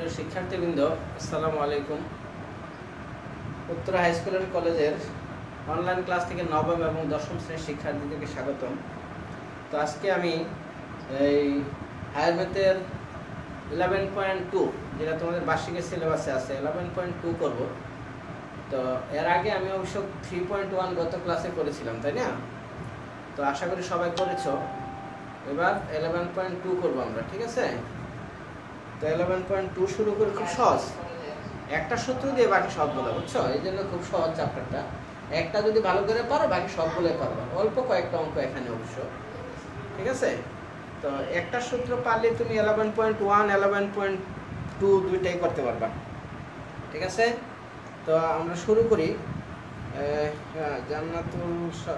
প্রিয় শিক্ষার্থীবৃন্দ, আসসালামু আলাইকুম। উত্তরা হাই স্কুল এন্ড কলেজের অনলাইন ক্লাস থেকে নবম এবং দশম শ্রেণীর শিক্ষার্থীদেরকে স্বাগতম। তো আজকে আমি এই হায়ার ম্যাথের 11.2 যেটা তোমাদের বার্ষিকের সিলেবাসে আছে 11.2 করব। তো এর আগে আমি অবশ্য 3.1 গত ক্লাসে করেছিলাম, তাই না? তো আশা করি সবাই করেছো। এবার 11.2 করব আমরা, ঠিক আছে? তো 11.2 শুরু করে খুব সহজ, একটা সূত্র দিয়ে বাকি সবগুলো, বুঝছো? এই জন্য খুব সহজ চ্যাপ্টারটা। একটা যদি ভালো করে পারো বাকি সবগুলোই পারবা, অল্প কয়েকটা অঙ্ক এখানে অবশ্য, ঠিক আছে? তো একটা সূত্র পারলে তুমি 11.1 11.2 দুইটাই করতে পারবা, ঠিক আছে? তো আমরা শুরু করি। জান্নাতুল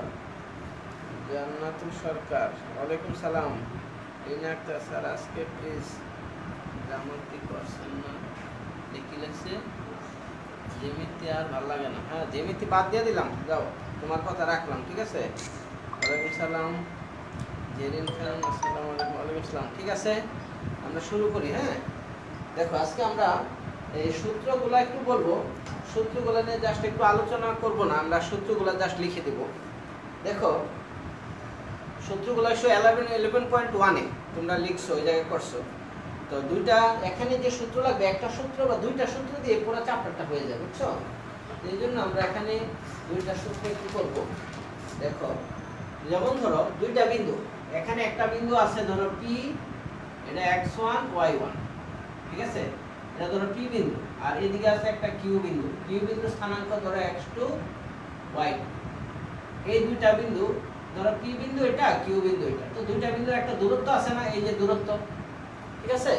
সরকার, ওয়ালাইকুম সালাম। স্যার আজকে প্লিজ জামাতি করছেন না, দেখি লাগছে জ্যামিতি আর ভালো লাগে না। হ্যাঁ, জ্যামিতি বাদ দিয়ে দিলাম, যাও, তোমার কথা রাখলাম, ঠিক আছে? ওয়ালাইকুম সালাম জেরিন খান, আসসালামু আলাইকুম। ওয়ালাইকুম সালাম। ঠিক আছে, আমরা শুরু করি। হ্যাঁ, দেখো আজকে আমরা এই সূত্রগুলো একটু বলবো, সূত্রগুলো নিয়ে জাস্ট একটু আলোচনা করব না, আমরা সূত্রগুলো জাস্ট লিখে দেব। দেখো সূত্রগুলো 11.1-এ তোমরা লিখছো, ওই জায়গায় করছো। তো দুইটা এখানে যে সূত্র লাগবে, একটা সূত্র বা দুইটা সূত্র দিয়ে পুরো চ্যাপ্টারটা হয়ে যাবে, বুঝছো? এই জন্য আমরা এখানে দুইটা সূত্র একটু করব। দেখো যেমন ধরো দুইটা বিন্দু, এখানে একটা বিন্দু আছে ধরো P, এটা x1 y1, ঠিক আছে? এটা ধরো P বিন্দু, আর এদিকে আছে একটা Q বিন্দু। Q বিন্দু স্থানাঙ্ক ধরো x2 y2। এই দুইটা বিন্দু ধরো P বিন্দু এটা, Q বিন্দু এটা। তো দুইটা বিন্দুর একটা দূরত্ব আছে না, এই যে দূরত্ব, ঠিক আছে?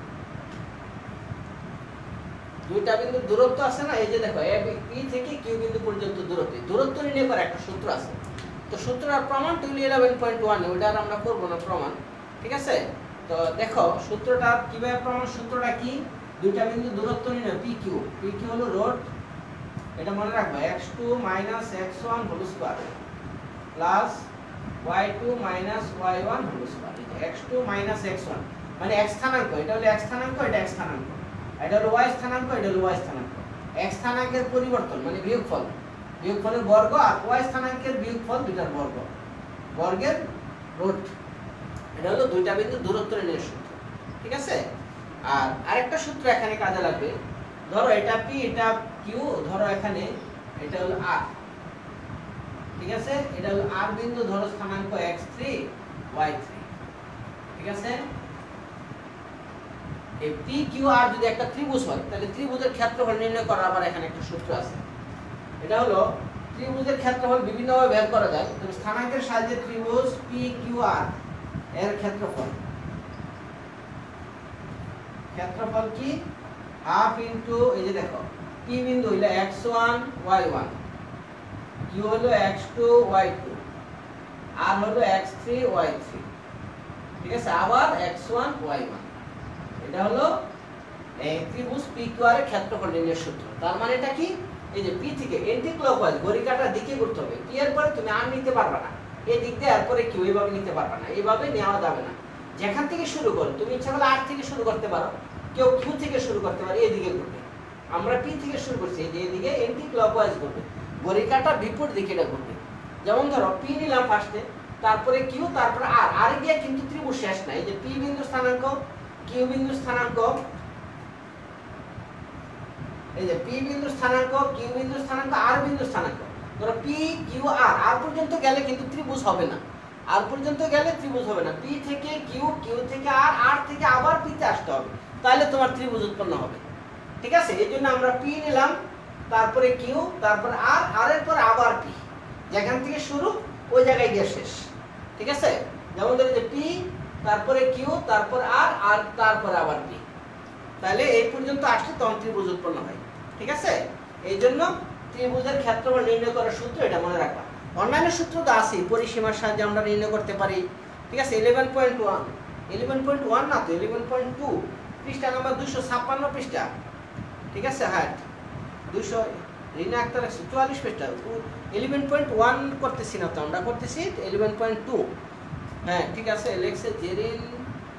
দুইটা বিন্দুর দূরত্ব আছে না, এই যে দেখো P থেকে Q বিন্দু পর্যন্ত দূরত্ব নির্ণয় করার একটা সূত্র আছে। তো সূত্রটার প্রমাণ তুমি 11.1, ওইটা আর আমরা করব না প্রমাণ, ঠিক আছে? তো দেখো সূত্রটা কিভাবে প্রমাণ, সূত্রটা কি? দুইটা বিন্দুর দূরত্ব নির্ণয় PQ হলো রোড, এটা মনে রাখবা, x2 - x1 whole square plus y2 - y1 whole square. x2 - x1 মানে x স্থানাঙ্ক, এটা হলো x স্থানাঙ্ক, এটা x স্থানাঙ্ক, এটা হলো y স্থানাঙ্ক, এটা হলো y স্থানাঙ্ক। x স্থানাঙ্কের পরিবর্তন মানে বিয়োগফল, বিয়োগফলের বর্গ, আর y স্থানাঙ্কের বিয়োগফল দুইটার বর্গ, বর্গের রুট। এটা হলো দুইটা বিন্দুর দূরত্ব নির্ণয়ের সূত্র, ঠিক আছে? আর আরেকটা সূত্র এখানে কাজে লাগবে। ধরো এটা P, এটা Q, ধরো এখানে এটা হলো R, ঠিক আছে? এটা হলো R বিন্দু, ধরো স্থানাঙ্ক x3 y3, ঠিক আছে? এই PQR যদি একটা ত্রিভুজ হয়, তাহলে ত্রিভুজের ক্ষেত্রফল নির্ণয় করার আবার এখানে একটা সূত্র আছে। এটা হলো ত্রিভুজের ক্ষেত্রফল বিভিন্নভাবে বের করা যায়। তবে স্থানাঙ্কের সাহায্যে ত্রিভুজ PQR এর ক্ষেত্রফল কি? হাফ ইনটু, এই যে দেখো P বিন্দু হলো x1 y1, Q হলো x2 y2, R হলো x3 y3, ঠিক আছে? আবার x1 y1। এটা হলো এই ত্রিভুজ PQR এর ক্ষেত্রফল নির্ণয়ের সূত্র। তার মানে এটা কি? এই যে P থেকে এন্টি ক্লকওয়াইজ ঘড়ি কাঁটার দিকে ঘুরতে হবে। P এর পরে তুমি আর নিতে পারবে না, এই দিক দিয়ে, এরপরে Q এইভাবে নিতে পারবে না, এইভাবে নেওয়া যাবে না। যেখান থেকে শুরু করো, তুমি ইচ্ছা করলে R থেকে শুরু করতে পারো, কেউ Q থেকে শুরু করতে পারে, এইদিকে ঘুরবে। আমরা P থেকে শুরু করছি, এই যে এদিকে এন্টি ক্লকওয়াইজ ঘুরবে, ঘড়ি কাঁটার বিপরীত দিকে এটা ঘুরবে। যেমন ধরো P নিলাম ফার্স্টে, তারপরে Q, তারপরে R। আর গিয়ে কিন্তু ত্রিভুজ শেষ না। এই যে P বিন্দু স্থানাঙ্ক, Q বিন্দু স্থানাঙ্ক, এই যে P বিন্দু স্থানাঙ্ক, Q বিন্দু স্থানাঙ্ক, R বিন্দু স্থানাঙ্ক। ধরো P Q R, R পর্যন্ত গেলে কিন্তু ত্রিভুজ হবে না, R পর্যন্ত গেলে ত্রিভুজ হবে না। P থেকে Q, Q থেকে R, R থেকে আবার P তে আসতে হবে, তাহলে তোমার ত্রিভুজ উৎপন্ন হবে, ঠিক আছে? এই জন্য আমরা P নিলাম, তারপরে Q, তারপরে R, R এর পরে আবার P, যেখান থেকে শুরু ওই জায়গায় গিয়ে শেষ, ঠিক আছে? যেমন ধরো যে P, তারপরে Q, তারপর R, আর তারপরে আবার P, তাহলে এই পর্যন্ত আসলে তখন ত্রিভুজ উৎপন্ন হয়, ঠিক আছে? এই জন্য ত্রিভুজের ক্ষেত্রফল নির্ণয় করার সূত্র এটা মনে রাখবা। অন্যান্য সূত্র তো আছে, পরিসীমার সাহায্যে আমরা নির্ণয় করতে পারি, ঠিক আছে? 11.1 না তো 11.2, পৃষ্ঠা নাম্বার 256 পৃষ্ঠা, ঠিক আছে? হ্যাঁ 200 রিনা আক্তার 44 পৃষ্ঠা। 11.1 করতেছি না তো, আমরা করতেছি 11.2। হ্যাঁ ঠিক আছে, লেখছে Zerin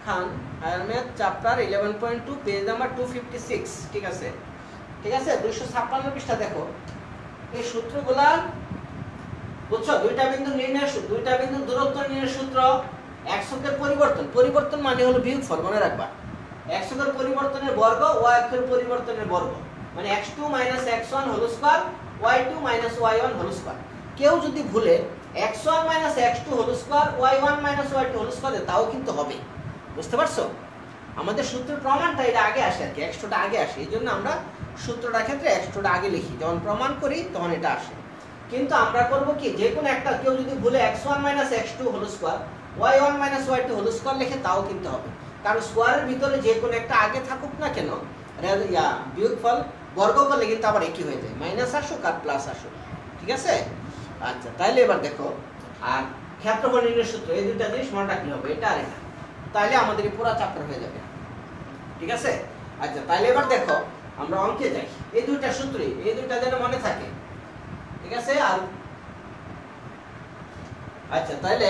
Khan, higher math chapter 11.2 page number 256। ঠিক আছে, ঠিক আছে, 256 পৃষ্ঠা দেখো। এই সূত্রগুলা বুঝছো? দুইটা বিন্দু নির্ণয় সূত্র, দুইটা বিন্দু দূরত্ব নির্ণয় সূত্র, এককের পরিবর্তন, পরিবর্তন মানে হলো বিয়োগফল, মনে রাখবা। এককের পরিবর্তনের বর্গ, y অক্ষের পরিবর্তনের বর্গ, মানে x2 - x1 whole square, y2 - y1 whole square. কেউ যদি ভুলে x1 - x2 whole square, y1 - y2 whole square তাও কিন্তু হবে। বুঝতে পারছো? আমাদের সূত্রের প্রমাণটা এটা আগে আসে আর কি, x2টা আগে আসে। এইজন্য আমরা সূত্রটার ক্ষেত্রে x2টা আগে লিখি, যখন প্রমাণ করি তখন এটা আসে। কিন্তু আমরা করব কি, যে কোনো একটা, কেউ যদি ভুলে x1 - x2 whole square, y1 - y2 whole square লিখে তাও কিন্তু হবে। কারণ স্কয়ারের ভিতরে যে কোনো একটা আগে থাকুক না কেন, বিয়োগফল বর্গ করলে কিন্তু আবার একই হয়ে যায়, মাইনাস আসুক আর প্লাস আসুক। ঠিক আছে? আচ্ছা, তাহলে এবার দেখো, আর ক্ষেত্রফল নির্ণয়ের সূত্র, এই দুইটা জিনিস মনে রাখলে হবে, এটা আর এটা। তাহলে আমাদের পুরো চ্যাপ্টার হয়ে যাবে। ঠিক আছে? আচ্ছা, তাহলে এবার দেখো আমরা অঙ্কে যাই। এই দুইটা সূত্রই, এই দুইটা যেন মনে থাকে। ঠিক আছে? আর আচ্ছা, তাহলে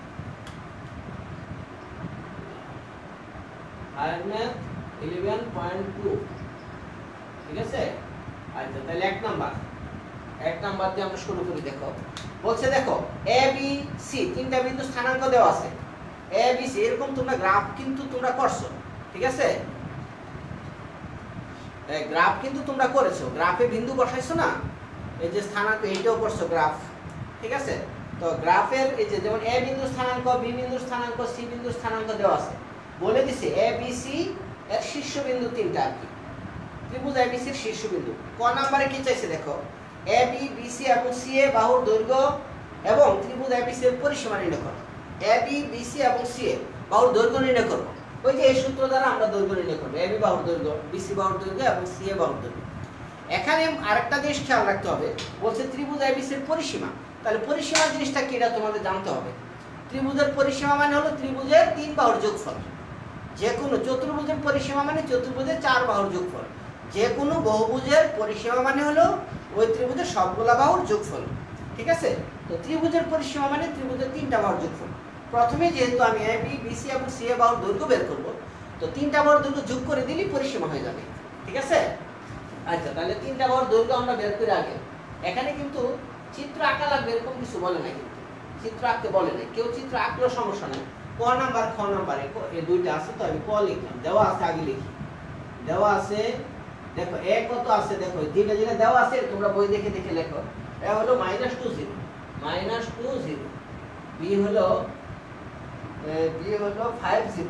হায়ার ম্যাথ 11.2। ঠিক আছে? আচ্ছা, তাহলে এক নাম্বার দিয়ে আমরা শুরু করি। দেখো বলছে, দেখো এ বি সি তিনটা বিন্দু স্থানাঙ্ক দেওয়া আছে। এ বি সি এরকম তোমরা গ্রাফ কিন্তু তোমরা করছো। ঠিক আছে? এই গ্রাফ কিন্তু তোমরা করেছো, গ্রাফে বিন্দু বসাইছো না, এই যে স্থানাঙ্ক এইটাও করছো গ্রাফ। ঠিক আছে? তো গ্রাফের এই যে যেমন এ বিন্দু স্থানাঙ্ক, বি বিন্দু স্থানাঙ্ক, সি বিন্দু স্থানাঙ্ক দেওয়া আছে। বলে দিছে এ বি সি এর শীর্ষবিন্দু তিনটা আর কি, ত্রিভুজ এ বি সি এর শীর্ষবিন্দু। ক নম্বরে কি চাইছে দেখো, এ বি, বি সি এবং সি এ বাহুর দৈর্ঘ্য এবং ত্রিভুজ এ বি সি এর পরিসীমা নির্ণয় করো। এ বি, বি সি এবং সি এ বাহুর দৈর্ঘ্য নির্ণয় করব। ওই যে এই সূত্র দ্বারা আমরা দৈর্ঘ্য নির্ণয় করব, এ বি বাহুর দৈর্ঘ্য, বি সি বাহুর দৈর্ঘ্য এবং সি এ বাহুর দৈর্ঘ্য। এখানে আরেকটা জিনিস খেয়াল রাখতে হবে, বলছে ত্রিভুজ এ বি সি এর পরিসীমা। তাহলে পরিসীমা জিনিসটা কি, এটা তোমাদের জানতে হবে। ত্রিভুজের পরিসীমা মানে হলো ত্রিভুজের তিন বাহুর যোগফল। যে কোনো চতুর্ভুজের পরিসীমা মানে চতুর্ভুজের চার বাহুর যোগফল। যে কোনো বহুভুজের পরিসীমা মানে হলো ওই ত্রিভুজের সবগুলা বাহুর যোগফল। ঠিক আছে? তো ত্রিভুজের পরিসীমা মানে ত্রিভুজের তিনটা বাহুর যোগফল। প্রথমে যেহেতু আমি এ বি, বি সি এবং সি এ বাহুর দৈর্ঘ্য বের করব, তো তিনটা বাহুর দৈর্ঘ্য যোগ করে দিলেই পরিসীমা হয়ে যাবে। ঠিক আছে? আচ্ছা, তাহলে তিনটা বাহুর দৈর্ঘ্য আমরা বের করে আগে। এখানে কিন্তু চিত্র আঁকা লাগবে এরকম কিছু বলে নাই, কিন্তু চিত্র আঁকতে বলে নাই। কেউ চিত্র আঁকলেও সমস্যা নাই। ক নাম্বার, খ নাম্বারে এই দুইটা আছে, তো আমি ক লিখলাম, দেওয়া আছে আগে লিখি। দেওয়া আছে, দেখো এ কত আছে, দেখো যেটা যেটা দেওয়া আছে তোমরা বই দেখে দেখে লেখো। এ হলো -20, -20। বি হলো 50,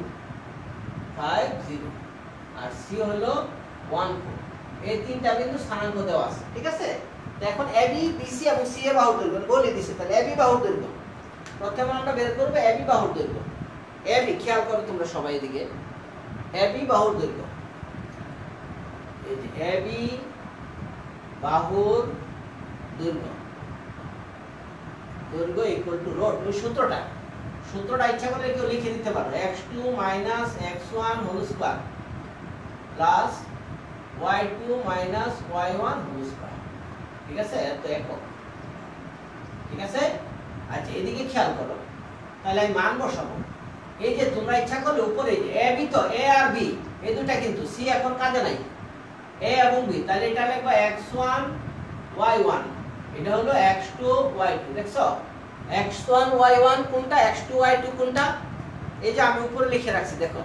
আর সি হলো 14। এই তিনটা বিন্দু স্থানাঙ্ক দেওয়া আছে। ঠিক আছে? তো এখন এ বি, বি সি এবং সি এ বাহুর দৈর্ঘ্য বলে দিয়েছে। তাহলে এ বি বাহুর দৈর্ঘ্য প্রথমে আমরা বের করব, এ বি বাহুর দৈর্ঘ্য। এ বি, খেয়াল করো তোমরা সবাই এদিকে, এ বি বাহুর দৈর্ঘ্য, এই যে এ বি বাহুর দৈর্ঘ্য, দৈর্ঘ্য ইকুয়াল টু রোড। ওই সূত্রটা ইচ্ছা করলে কেউ লিখে দিতে পারো, x2 - x1 whole square plus y2 - y1 whole square. ঠিক আছে? এত একক। ঠিক আছে? আচ্ছা, এদিকে খেয়াল করো, তাহলে আমি মান বসাবো। এই যে তোমরা ইচ্ছা করলে উপরে যে এ বি, তো এ আর বি এই দুটা, কিন্তু সি এখন কাজে নাই, এ এবং বি। তাহলে এটা লিখবা x1 y1, এটা হলো x2 y2। দেখছো x1 y1 কোনটা, x2 y2 কোনটা? এই যে আমি উপরে লিখে রাখছি, দেখো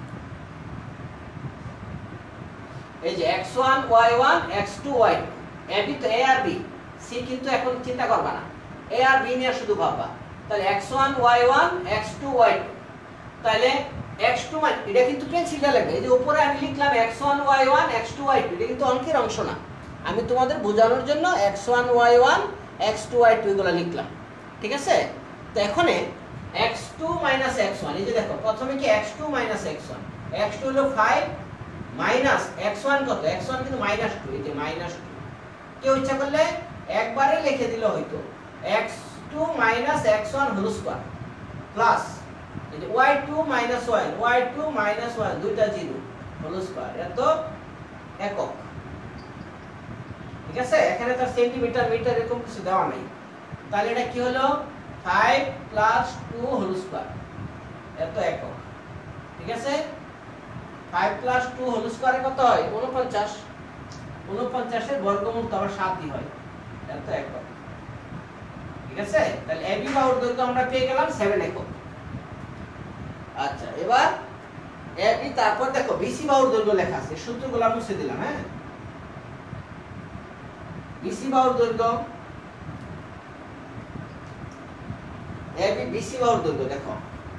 এই যে x1 y1 x2 y2। A B তো এ আর বি, সি কিন্তু এখন চিন্তা করবা না, এ আর বি নিয়ে শুধু ভাববা। তাহলে x1 y1 x2 y2। তাহলে x2 মানে এটা কিন্তু পেন্সিলটা লাগবে। এই যে উপরে আমি লিখলাম x1 y1 x2 y2, এটা কিন্তু অঙ্কের অংশ না, আমি তোমাদের বোঝানোর জন্য x1 y1 x2 y2 এগুলো লিখলাম। ঠিক আছে? তো এখানে x2 - x1, এই যে দেখো প্রথমে কি x2 - x1, x2 হলো 5 মাইনাস x1 কত, x1 কিন্তু -2, এই যে -2। কেউ ইচ্ছা করলে একবারে লিখে দিলে হয়তো x2 - x1 whole square plus এই যে y2 - 1, y2 - 1 দুইটা 0 হোল স্কয়ার, এত একক। ঠিক আছে? এখানে তার সেন্টিমিটার, মিটার এরকম কিছু দেওয়া নাই। তাহলে এটা কি হলো 5 + 2 হোল স্কয়ার, এত একক। ঠিক ঠিক আছে 5 প্লাস 2 হোল স্কয়ারে কত হয় 49 49 এর বর্গমূল তো আবার 7 ই হয় এত একক ঠিক আছে তাহলে এবি বাহুর দৈর্ঘ্য আমরা পেয়ে গেলাম 7 একক আচ্ছা এবার এবি তারপর দেখো বিসি বাহুর দৈর্ঘ্য লেখা আছে সূত্রগুলো মুছে দিলাম হ্যাঁ বিসি বাহুর দৈর্ঘ্য এবি বিসি বাহুর দৈর্ঘ্য দেখো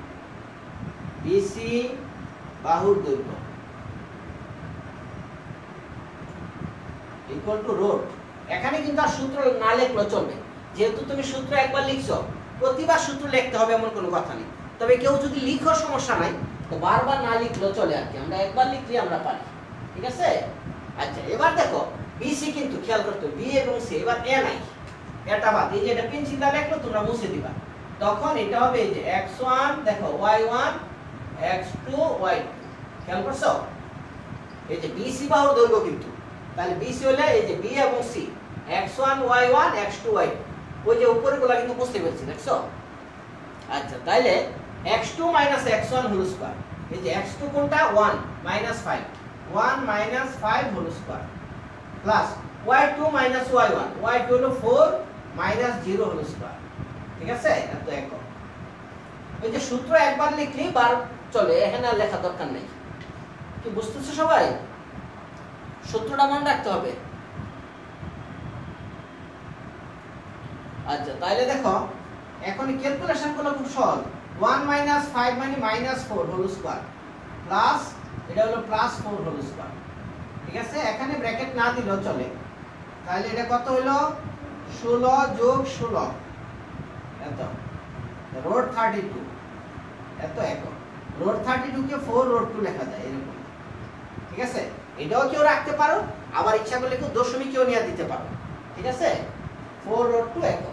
বিসি বাহুর দৈর্ঘ্য ইকুয়াল টু রোড এখানে কিন্তু আর সূত্র না লিখলেও চলবে যেহেতু তুমি সূত্র একবার লিখছো প্রতিবার সূত্র লিখতে হবে এমন কোনো কথা নেই তবে কেউ যদি লিখো সমস্যা নাই তো বারবার না লিখলেও চলে আর কি আমরা একবার লিখলে আমরা পারি ঠিক আছে আচ্ছা এবার দেখো বিসি কিন্তু খেয়াল করতে বি এবং সি এবার এ নাই এটা বাদ এই যে এটা পেন্সিল দিয়ে লিখলো তোমরা মুছে দিবা তখন এটা হবে এই যে x1 দেখো y1 x2 y2 খেয়াল করছো এই যে বিসি বাহুর দৈর্ঘ্য কিন্তু তাহলে বিসি হলে এই যে বি এবং C x1 y1 x2 y2 ওই যে উপরেগুলো কিন্তু বুঝতে পেরেছি দেখছো আচ্ছা তাইলে x2 x1 হোল স্কয়ার এই যে x2 কোনটা 1 5 1 5 whole square plus y2 y1 y2 হলো 4 0 হোল স্কয়ার ঠিক আছে এত একক এই যে সূত্র একবার লিখলেই বার চলে এখানে আর লেখা দরকার নেই কি বুঝতেছো সবাই সূত্রটা মনে রাখতে হবে আচ্ছা তাইলে দেখো এখন ক্যালকুলেশন গুলো খুব সহজ 1 5 মানে -4 হোল স্কয়ার প্লাস এটা হলো +4 হোল স্কয়ার ঠিক আছে এখানে ব্র্যাকেট না দিলেও চলে তাহলে এটা কত হলো 16 যোগ 16 এত রোড 32 এত একক রোড 32 কে 4 রোড 2 লেখা যায় এরকম ঠিক আছে এটাও কেউ রাখতে পারো আবার ইচ্ছা করলে কেউ দশমিক কেউ নিয়ে দিতে পারো ঠিক আছে 4 রোড 2 একক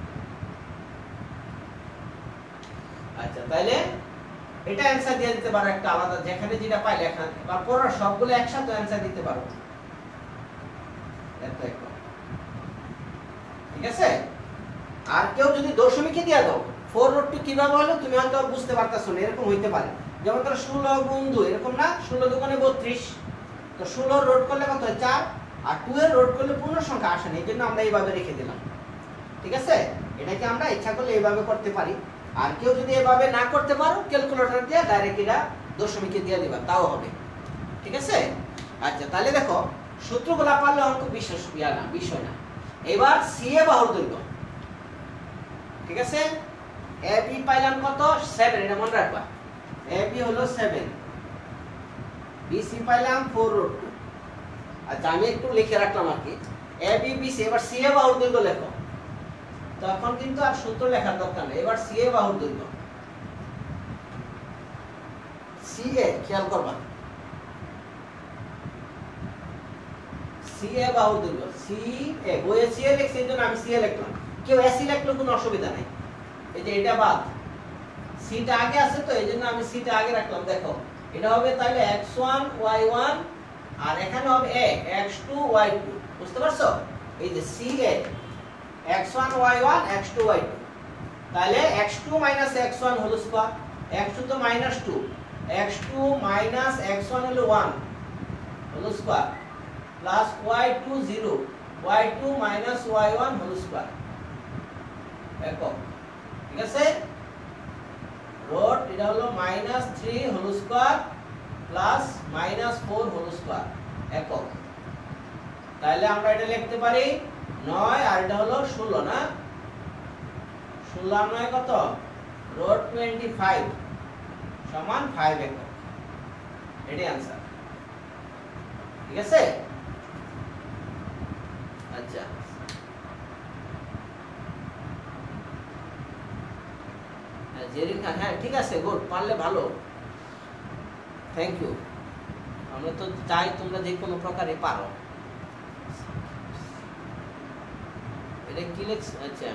আচ্ছা তাইলে এটা অ্যানসার দিয়ে দিতে পারো একটা আলাদা যেখানে যেটা পাই লেখা বা পড়ার সবগুলো একসাথে অ্যানসার দিতে পারো এত একক ঠিক আছে আর কেউ যদি দশমিকে দিয়ে দাও 4 রোড 2 কিভাবে হলো তুমি হয়তো বুঝতে পারতাছো না এরকম হইতে পারে যেমন ধরো 16 গুণ 2 এরকম না 16 দুগুণে 32 তো 16 রোড করলে কত হয় 4 আর 2 এর রোড করলে পূর্ণ সংখ্যা আসে না এজন্য আমরা এইভাবে রেখে দিলাম ঠিক আছে এটাকে আমরা ইচ্ছা করলে এইভাবে করতে পারি আর কেউ যদি এভাবে না করতে পারো ক্যালকুলেটর দিয়ে ডাইরেক্ট এটা দশমিকে দিয়ে দিবা তাও হবে ঠিক আছে আচ্ছা তাহলে দেখো সূত্রগুলো পারলে অঙ্ক বিষয় না এবার সিএ বাহুর দৈর্ঘ্য ঠিক আছে এবি পাইলাম কত 7 এটা মনে রাখবা এবি হলো 7 বিসি পাইলাম 4 রুট 2 আচ্ছা আমি একটু লিখে রাখলাম আর কি এবি বিসি এবার সিএ বাহুর দৈর্ঘ্য লেখো তখন কিন্তু আর সূত্র লেখার দরকার নেই এবার সিএ বাহুর দৈর্ঘ্য সিএ খেয়াল করবা সিএ বাহুর দৈর্ঘ্য সিএ বইয়ে সিএ লিখছি এজন্য আমি সিএ লিখলাম কেউ এসি লিখলেও কোনো অসুবিধা নাই এই যে এটা বাদ সিটা আগে আছে তো এইজন্য আমি সিটা আগে রাখলাম দেখো এটা হবে তাহলে x1 y1 আর এখানে হবে x2 y2 বুঝতে পারছো এই যে CA x1 y1 x2 y2 তাহলে x2 x1 whole square x2 তো -2 x2 x1 হলো 1 whole square plus y2 0 y2 y1 whole square একক ঠিক আছে রোড এটা হলো -3 whole square plus -4 whole square একক তাহলে আমরা এটা লিখতে পারি 9 আর এটা হলো 16 না 16 9 কত রোড 25 সমান 5 একক এটাই आंसर ঠিক আছে আচ্ছা জেরিন হ্যাঁ ঠিক আছে গুড পারলে ভালো থ্যাংক ইউ আমরা তো চাই তোমরা যে কোনো প্রকারে পারো এটা কি লিখছ আচ্ছা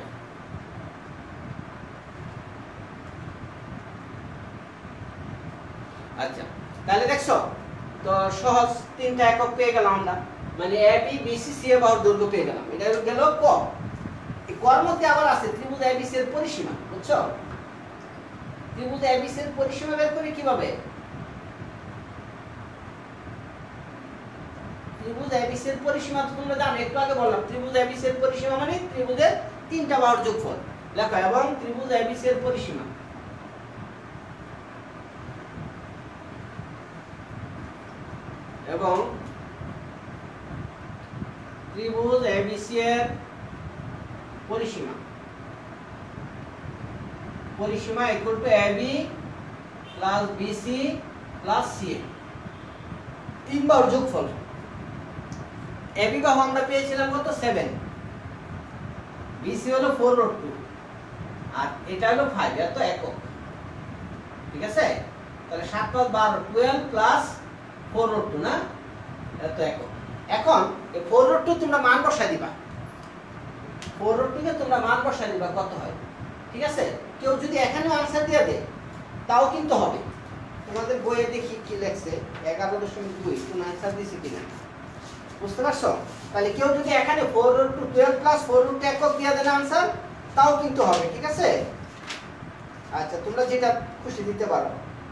আচ্ছা তাহলে দেখছো তো সহজ তিনটা একক পেয়ে গেলাম আমরা মানে এবি বিসি সি এর বাহুর দৈর্ঘ্য পেয়ে গেলাম এটা গেল ক এই কর মধ্যে আবার আছে ত্রিভুজ এবিসি এর পরিসীমা বুঝছো ত্রিভুজ এবিসি এর পরিসীমা বের করি কিভাবে ত্রিভুজ ABC এর পরিসীমা তো তোমরা জানো, একটু আগে বললাম ত্রিভুজ ABC এর পরিসীমা মানে ত্রিভুজের তিনটা বাহুর যোগফল। লেখো এবং ত্রিভুজ ABC এর পরিসীমা এবং ত্রিভুজ ABC এর পরিসীমা equal to AB plus BC plus CA, তিন বাহুর যোগফল। AB বাহু আমরা পেয়েছিলাম কত 7, BC হলো 4√2 আর এটা হলো 5, এত একক। ঠিক আছে, তাহলে 7 + 12 12 প্লাস 4√2 না, এত একক। এখন এই 4√2 তোমরা মান বসাই দিবা, 4√2 কে তোমরা মান বসাই দিবা কত হয়। ঠিক আছে, কেউ যদি এখানেও आंसर দিয়ে দেয় তাও কিন্তু হবে। তোমাদের বইয়ে দেখি কি লেখছে 11.2 কোন आंसर দিছে কিনা, বুঝতে পারছো? তাহলে কেউ যদি এখানে 4√2 12 প্লাস 4√2 একক দিয়ে দেন आंसर তাও কিন্তু হবে। ঠিক আছে, আচ্ছা তোমরা যেটা খুশি দিতে পারো।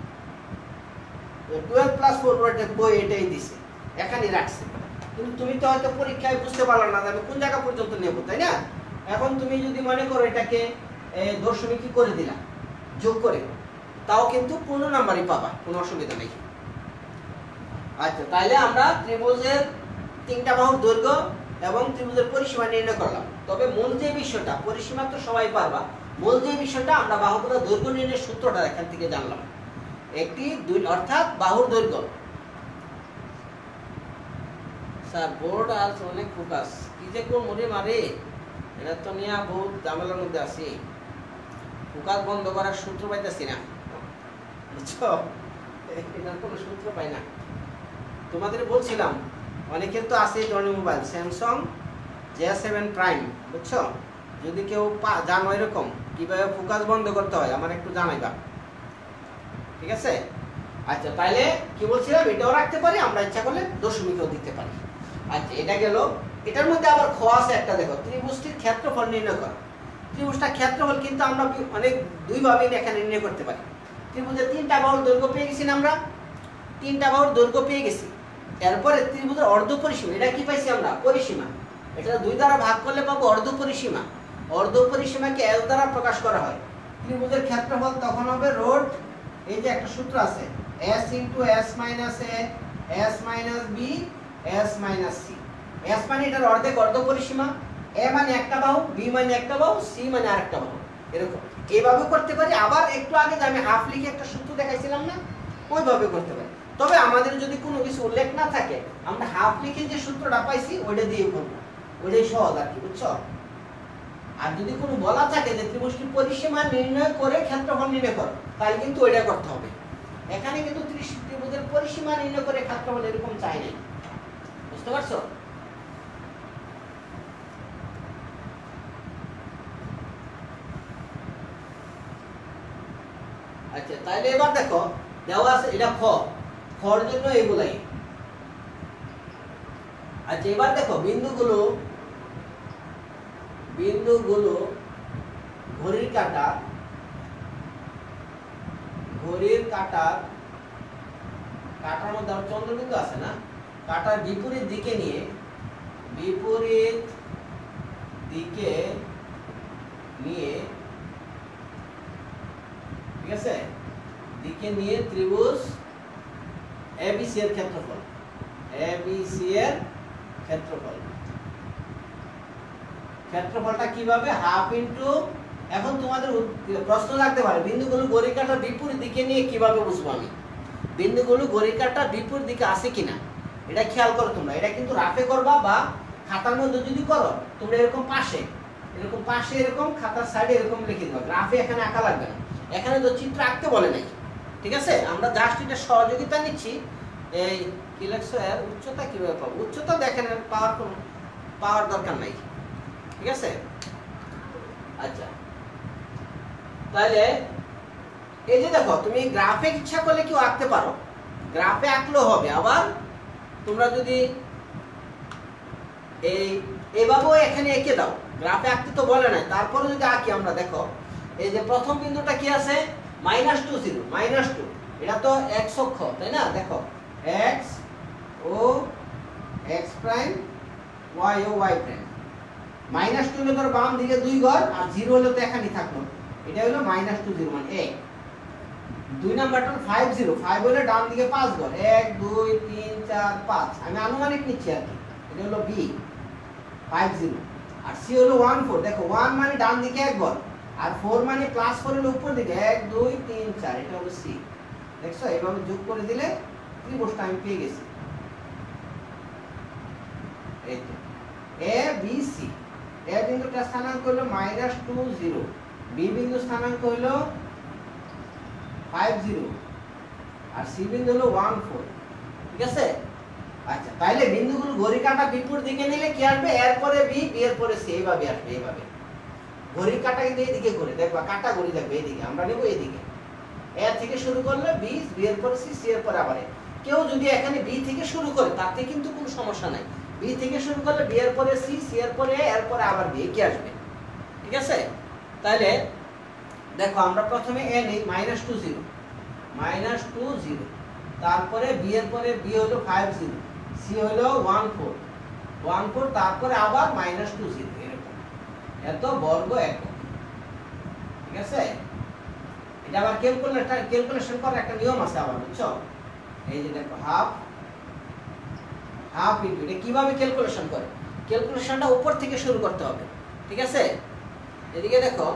12 প্লাস 4√2 বই এটাই দিছে, এখানেই রাখছে, কিন্তু তুমি তো হয়তো পরীক্ষায় বুঝতে পারলা না আমি কোন জায়গা পর্যন্ত নেব, তাই না? এখন তুমি যদি মনে করো এটাকে দশমিক কি করে দিলা যোগ করে, তাও কিন্তু পূর্ণ নাম্বারই পাবা, কোনো অসুবিধা নেই। আচ্ছা, তাহলে আমরা ত্রিভুজের তিনটা বাহুর দৈর্ঘ্য এবং ত্রিভুজের পরিসীমা নির্ণয় করলাম। তবে মূল যে বিষয়টা, পরিসীমা তো সবাই পারবা, মূল যে বিষয়টা আমরা বাহুগুলোর দৈর্ঘ্য নির্ণয়ের সূত্রটা এখান থেকে জানলাম। একটি দুই অর্থাৎ বাহুর দৈর্ঘ্য। স্যার বোর্ড আজ অনেক ফোকাস, কি যে কোন মনে মারে, এটা তো নিয়ে বহুত ঝামেলার মধ্যে আছি, ফোকাস বন্ধ করার সূত্র পাইতেছি না, বুঝছো? এটার কোনো সূত্র পাই না। তোমাদের বলছিলাম অনেকের তো আছে ধরনের মোবাইল স্যামসাং J7 প্রাইম, বুঝছো? যদি কেউ জানো এরকম কিভাবে ফোকাস বন্ধ করতে হয় আমার একটু জানাইবা, ঠিক আছে? আচ্ছা, তাহলে কি বলছিলাম, এটাও রাখতে পারি আমরা, ইচ্ছা করলে দশমিকও দিতে পারি। আচ্ছা, এটা গেল। এটার মধ্যে আবার খ আছে একটা, দেখো ত্রিভুজটির ক্ষেত্রফল নির্ণয় করো। ত্রিভুজটার ক্ষেত্রফল কিন্তু আমরা অনেক দুইভাবে এখানে নির্ণয় করতে পারি। ত্রিভুজের তিনটা বাহুর দৈর্ঘ্য পেয়ে গেছি না আমরা, তিনটা বাহুর দৈর্ঘ্য পেয়ে গেছি। এরপরে ত্রিভুজের অর্ধ পরিসীমা, এটা কি পাইছি আমরা পরিসীমা, এটা দুই দ্বারা ভাগ করলে পাবো অর্ধ পরিসীমা। অর্ধ পরিসীমাকে S দ্বারা প্রকাশ করা হয়। ত্রিভুজের ক্ষেত্রফল তখন হবে রোড, এই যে একটা সূত্র আছে S * S - A S - B S - C। S মানে এটার অর্ধেক, অর্ধ পরিসীমা, A মানে একটা বাহু, B মানে একটা বাহু, C মানে আরেকটা বাহু, এরকম এইভাবে করতে পারি। আবার একটু আগে যে আমি হাফ লিখে একটা সূত্র দেখাইছিলাম না, ওইভাবে করতে পারি। তবে আমাদের যদি কোনো কিছু উল্লেখ না থাকে, আমরা হাফ লিখে যে সূত্রটা পাইছি ওইটা দিয়ে করব, ওইটাই সহজ আর কি, বুঝছো? আর যদি কোনো বলা থাকে যে ত্রিভুজটির পরিসীমা নির্ণয় করে ক্ষেত্রফল নির্ণয় করো, তাহলে কিন্তু ওইটা করতে হবে। এখানে কিন্তু ত্রিভুজের পরিসীমা নির্ণয় করে ক্ষেত্রফল এরকম চাই নাই, বুঝতে পারছো? আচ্ছা, তাহলে এবার দেখো দেওয়া আছে এটা খর জন্য এগুলাই। আচ্ছা, এবার দেখো বিন্দুগুলো ঘড়ির কাঁটার মধ্যে চন্দ্রবিন্দু আছে না, কাঁটার বিপরীত দিকে নিয়ে ঠিক আছে, দিকে নিয়ে ত্রিভুজ ABC এর ক্ষেত্রফল, ক্ষেত্রফলটা কিভাবে হাফ ইনটু, এখন তোমাদের প্রশ্ন লাগতে পারে বিন্দুগুলো ঘড়ির কাঁটার বিপরীত দিকে নিয়ে কিভাবে বুঝবো আমি, বিন্দুগুলো ঘড়ির কাঁটার বিপরীত দিকে আছে কিনা এটা খেয়াল করো তোমরা। এটা কিন্তু রাফে করবা বা খাতার মধ্যে যদি করো তোমরা এরকম পাশে এরকম খাতার সাইডে এরকম লিখে দিবা, রাফে এখানে আঁকা লাগবে না, এখানে তো চিত্র আঁকতে বলে নাই, ঠিক আছে? আমরা জাস্ট এটা সহযোগিতা নিচ্ছি। এই কি লেখছো, এর উচ্চতা কিভাবে পাবো, উচ্চতা দেখেন পাওয়ার দরকার নাই, ঠিক আছে? আচ্ছা, তাহলে এই যে দেখো তুমি গ্রাফে ইচ্ছা করলে কেউ আঁকতে পারো, গ্রাফে আঁকলেও হবে। আবার তোমরা যদি এইভাবেও এখানে এঁকে দাও, গ্রাফে আঁকতে তো বলে নাই, তারপরে যদি আঁকি আমরা, দেখো এই যে প্রথম বিন্দুটা কি আছে -2 ছিল, -2, এটা তো x অক্ষ, তাই না? দেখো x ও এক্স প্রাইম ওয়াই ও ওয়াই প্রাইম। মাইনাস টু হলে ধর বাম দিকে 2 ঘর আর 0 হলে তো এখানেই থাকলো, এটা হলো মাইনাস 2 0 মানে 1। 2 নাম্বারটা 5 0, 5 হলে ডান দিকে 5 ঘর, 1 2 3 4 5, আমি আনুমানিক নিচ্ছি আর কি। এটা হলো বি 5 0। আর সি হলো 1 4, দেখো 1 মানে ডান দিকে 1 ঘর আর 4 মানে প্লাস 4 হলো উপর দিকে 1 2 3 4, এটা হলো সি। দেখছো এইভাবে যোগ করে দিলে ত্রিভুজটা আমি পেয়ে গেছি। এই তো এ বি সি। এ বিন্দুটা স্থানাঙ্ক হলো -2 0, বি বিন্দু স্থানাঙ্ক হলো 5 0 আর সি বিন্দু হলো 1 4। ঠিক আছে? আচ্ছা তাহলে বিন্দুগুলো ঘড়ি কাঁটা বিপরীত দিকে নিলে কি আসবে? এর পরে বি, বি এর পরে সি, এইভাবে আসবে। এইভাবে ঘড়ির কাঁটা কিন্তু এইদিকে করে দেখবা, কাঁটা ঘড়ি দেখবে এইদিকে, আমরা নেব এইদিকে। এ থেকে শুরু করলে বি, বি এর পরে সি, সি এর পরে আবার এ। কেউ যদি এখানে বি থেকে শুরু করে তাতে কিন্তু কোনো সমস্যা নাই। বি থেকে শুরু করলে বি এর পরে সি, সি এর পরে এ, এর পরে আবার বি, কি আসবে। ঠিক আছে? তাহলে দেখো আমরা প্রথমে এ নেই -2 0, -2 0, তারপরে বি এর পরে বি হলো 5 0, সি হলো 1 4, 1 4, তারপরে আবার -2 0, এরকম এত বর্গ একক। ঠিক আছে? এটা আবার ক্যালকুলেশন করার একটা নিয়ম আছে আবার, বুঝছো? এই যে দেখো হাফ হাফ ইনটু, এটা কিভাবে ক্যালকুলেশন করে? ক্যালকুলেশনটা উপর থেকে শুরু করতে হবে। ঠিক আছে? এদিকে দেখো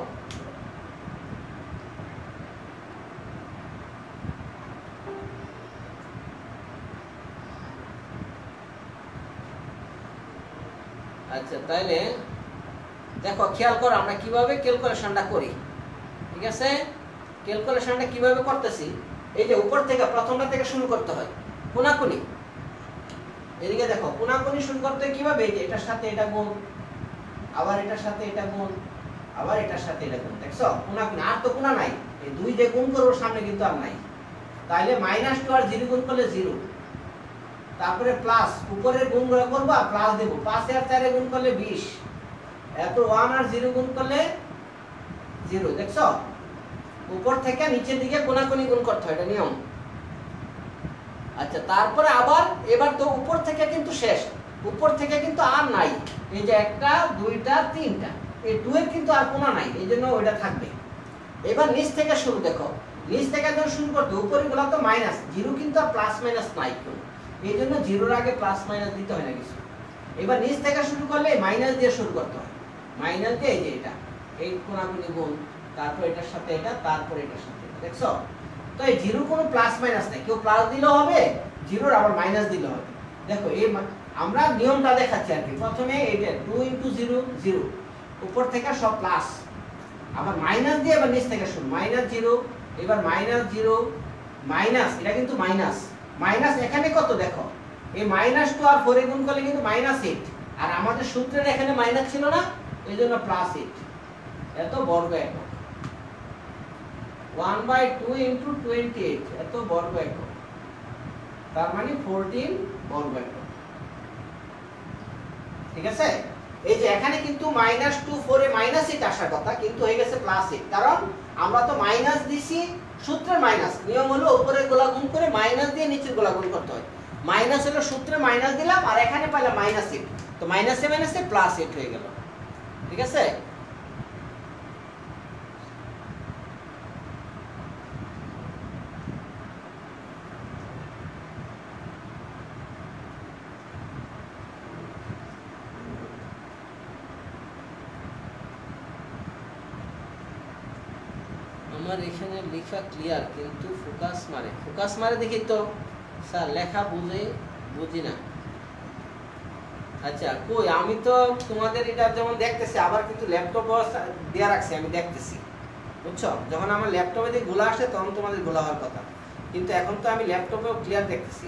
আচ্ছা তাইলে দেখো খেয়াল করো আমরা কিভাবে ক্যালকুলেশনটা করি। ঠিক আছে? ক্যালকুলেশনটা কিভাবে করতেছি, এই যে উপর থেকে প্রথমটা থেকে শুরু করতে হয়, কোনাকুনি। এদিকে দেখো কোনাকুনি শুরু করতে হয় কিভাবে? এই যে এটার সাথে এটা গুণ, আবার এটার সাথে এটা গুণ, আবার এটার সাথে এটা গুণ। দেখছো কোনাকুনি, আর তো কোনা নাই, এই 2 যে গুণ করব সামনে কিন্তু আর নাই। তাইলে -2 আর 0 গুণ করলে 0, তারপরে প্লাস উপরের গুণগুলো করব আর প্লাস দেব, 5 আর 4 এ গুণ করলে 20, এরপর 1 আর 0 গুণ করলে 0। দেখছো উপর থেকে নিচের দিকে কোনাকুনি গুণ করতে হয়, এটা নিয়ম। আচ্ছা তারপরে আবার এবার তো উপর থেকে কিন্তু শেষ, উপর থেকে কিন্তু আর নাই, এই যে একটা দুইটা তিনটা, এই 2 এর কিন্তু আর কোনা নাই, এইজন্য ওইটা থাকবে। এবার নিচ থেকে শুরু, দেখো নিচ থেকে যখন শুরু করতে উপরে গুলো তো মাইনাস, 0 কিন্তু আর প্লাস মাইনাস নাই, এই জন্য 0-র আগে প্লাস মাইনাস দিতে হয় না কিছু। এবার নিচ থেকে শুরু করলে মাইনাস দিয়ে শুরু করতে হয়, মাইনাস দিয়ে এই যে এটা এই কোনাকুনি গুণ, তারপর এটার সাথে এটা, তারপর এটার সাথে এটা। দেখছো তো এই 0 কোনো প্লাস মাইনাস নাই, কেউ প্লাস দিলেও হবে, 0-র আবার মাইনাস দিলেও হবে। দেখো এই আমরা নিয়মটা দেখাচ্ছি আর কি। প্রথমে এইটা 2 × 0 0, উপর থেকে সব প্লাস, আবার মাইনাস দিয়ে এবার নিচ থেকে শুরু, -0, এবার -0 মাইনাস, এটা কিন্তু মাইনাস, মাইনাস এখানে কত দেখো, এই -2 আর 4 এ গুণ করলে কিন্তু -8, আর আমাদের সূত্রের এখানে মাইনাস ছিল না, এইজন্য +8, এত বর্গ একক। 1/2 × 28, এত বর্গ একক, তার মানে 14 বর্গ একক। ঠিক আছে? এই যে এখানে কিন্তু -2 4 এ -8 আসার কথা, কিন্তু হয়ে গেছে +8, কারণ আমরা তো মাইনাস দিছি, সূত্রে মাইনাস, নিয়ম হলো উপরের গোলা গুণ করে মাইনাস দিয়ে নিচের গোলা গুণ করতে হয়। মাইনাস হলো সূত্রে মাইনাস দিলাম, আর এখানে পাইলাম -8, তো মাইনাসে মাইনাসে +8 হয়ে গেল। ঠিক আছে? আমার এখানে লেখা ক্লিয়ার, কিন্তু ফোকাস মারে দেখি তো স্যার, লেখা বুঝি না। আচ্ছা কই, আমি তো তোমাদের এটা যেমন দেখতেছি, আবার কিন্তু ল্যাপটপে দেয়া রাখছি, আমি দেখতেছি, বুঝছো? যখন আমার ল্যাপটপে দিয়ে গোলা আসে তখন তোমাদের গোলা হওয়ার কথা, কিন্তু এখন তো আমি ল্যাপটপেও ক্লিয়ার দেখতেছি।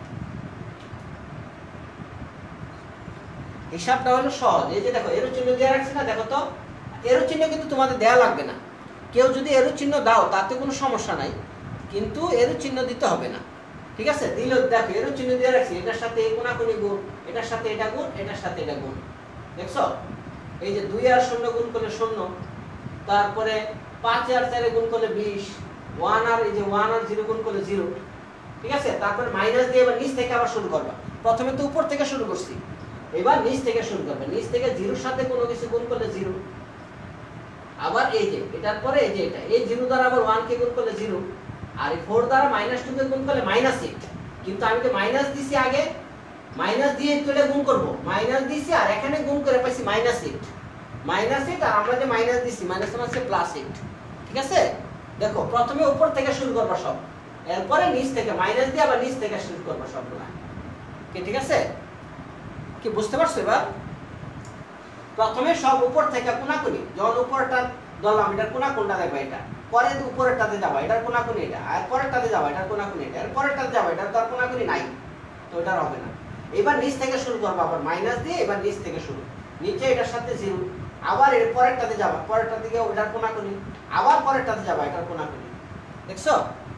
হিসাবটা হলো সহজ, এই যে দেখো এরো চিহ্ন দেয়া রাখছি না, দেখো তো এরো চিহ্ন কিন্তু তোমাদের দেয়া লাগবে না, কেউ যদি এরো চিহ্ন দাও তাতে কোনো সমস্যা নাই, কিন্তু এরো চিহ্ন দিতে হবে না। ঠিক আছে? দিল, দেখো এরো চিহ্ন দিয়ে রাখছি, এটার সাথে এই কোনাকুনি গুণ, এটার সাথে এটা গুণ, এটার সাথে এটা গুণ। দেখছো এই যে 2 আর 0 গুণ করলে 0, তারপরে 5 আর 4 গুণ করলে 20, 1 আর এই যে 1 আর 0 গুণ করলে 0। ঠিক আছে? তারপরে মাইনাস দিয়ে এবার নিচ থেকে আবার শুরু করবা, প্রথমে তো উপর থেকে শুরু করছি, এবার নিচ থেকে শুরু করবে। নিচ থেকে জিরোর সাথে কোনো কিছু গুণ করলে জিরো, আবার এই যে এটার পরে এই যে এটা, এই জিরো দ্বারা আবার 1 কে গুণ করলে জিরো, আর এই 4 দ্বারা -2 কে গুণ করলে -8। কিন্তু আমি তো মাইনাস দিছি আগে, মাইনাস দিয়ে চলে গুণ করব, মাইনাস দিছি আর এখানে গুণ করে পাইছি -8, -8 আর আমরা যে মাইনাস দিছি মাইনাস মানে +8। ঠিক আছে, দেখো প্রথমে উপর থেকে শুরু করব সব, এরপরে নিচ থেকে মাইনাস দিয়ে আবার নিচ থেকে শুরু করব সবগুলা। কি ঠিক আছে, কি বুঝতে পারছো? এবার প্রথমে সব উপর থেকে কোনাকুনি, যখন উপরটা ধরলাম এটার কোনা কোনটা দেখবা এটা, পরে উপরেরটাতে যাবা এটার কোনাকুনি এটা, আর পরেরটাতে যাবা এটার কোনাকুনি এটা, আর পরেরটাতে যাবা এটার তার কোনাকুনি নাই, তো এটা হবে না। এবার নিচ থেকে শুরু করব, আবার মাইনাস দিয়ে এবার নিচ থেকে শুরু, নিচে এটার সাথে জিরো, আবার এর পরেরটাতে যাবা, পরেরটা থেকে ওটার কোনাকুনি, আবার পরেরটাতে যাবা এটার কোনাকুনি। দেখছো?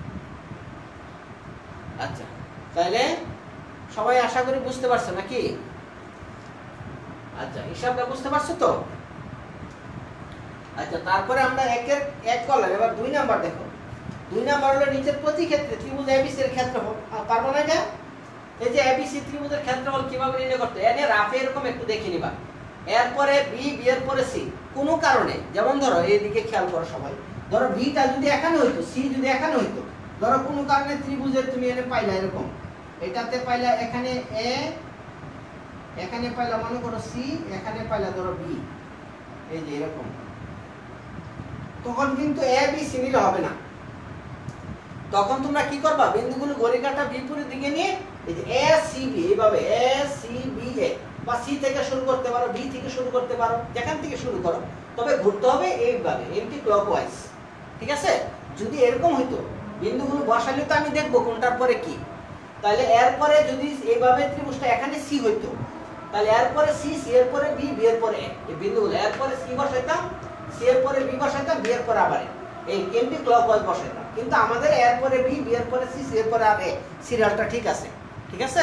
আচ্ছা, তাহলে সবাই আশা করি বুঝতে পারছো নাকি? আচ্ছা, হিসাবটা বুঝতে পারছো তো? আচ্ছা, তারপরে আমরা একের এক করলাম। এবার 2 নাম্বার দেখো। 2 নাম্বার হলো নিচের প্রতি ক্ষেত্রে ত্রিভুজ এবিসি এর ক্ষেত্রফল। পারবো না এটা? এই যে এবিসি ত্রিভুজের ক্ষেত্রফল কিভাবে নির্ণয় করতে, এনে রাফে এরকম একটু দেখে নিবা। এরপরে বি, বি এর পরে সি। কোনো কারণে, যেমন ধরো এইদিকে খেয়াল করো সবাই, ধরো বিটা যদি এখানে হইতো, সি যদি এখানে হইতো, ধরো কোনো কারণে ত্রিভুজের তুমি এনে পাইলা এরকম, এটাতে পাইলা এখানে এ, এখানে পাইলা মনে করো সি, এখানে পাইলা ধরো বি, এই যে এরকম, তখন কিন্তু এ বি সি নিলে হবে না। তখন তোমরা কি করবা, বিন্দুগুলো ঘড়ির কাঁটা বিপরীত দিকে নিয়ে এই যে এ সি বি, এইভাবে এ সি বি এ, বা সি থেকে শুরু করতে পারো, বি থেকে শুরু করতে পারো, যেখান থেকে শুরু করো, তবে ঘুরতে হবে এইভাবে এন্টি ক্লকওয়াইজ। ঠিক আছে? যদি এরকম হইতো, বিন্দুগুলো বসালে তো আমি দেখবো কোনটার পরে কি। তাহলে এরপরে যদি এইভাবে ত্রিভুজটা এখানে সি হইতো, তাহলে এরপরে সি, সি এর পরে বি, বি এর পরে এ, এই বিন্দুগুলো এরপরে সি বসাইতাম, সি এর পরে বি বসাইতাম, বি এর পরে আবার এই এন্টি ক্লকওয়াইজ বসাইতাম। কিন্তু আমাদের এর পরে বি, বি এর পরে সি, সি এর পরে আর এ, সিরিয়ালটা ঠিক আছে। ঠিক আছে?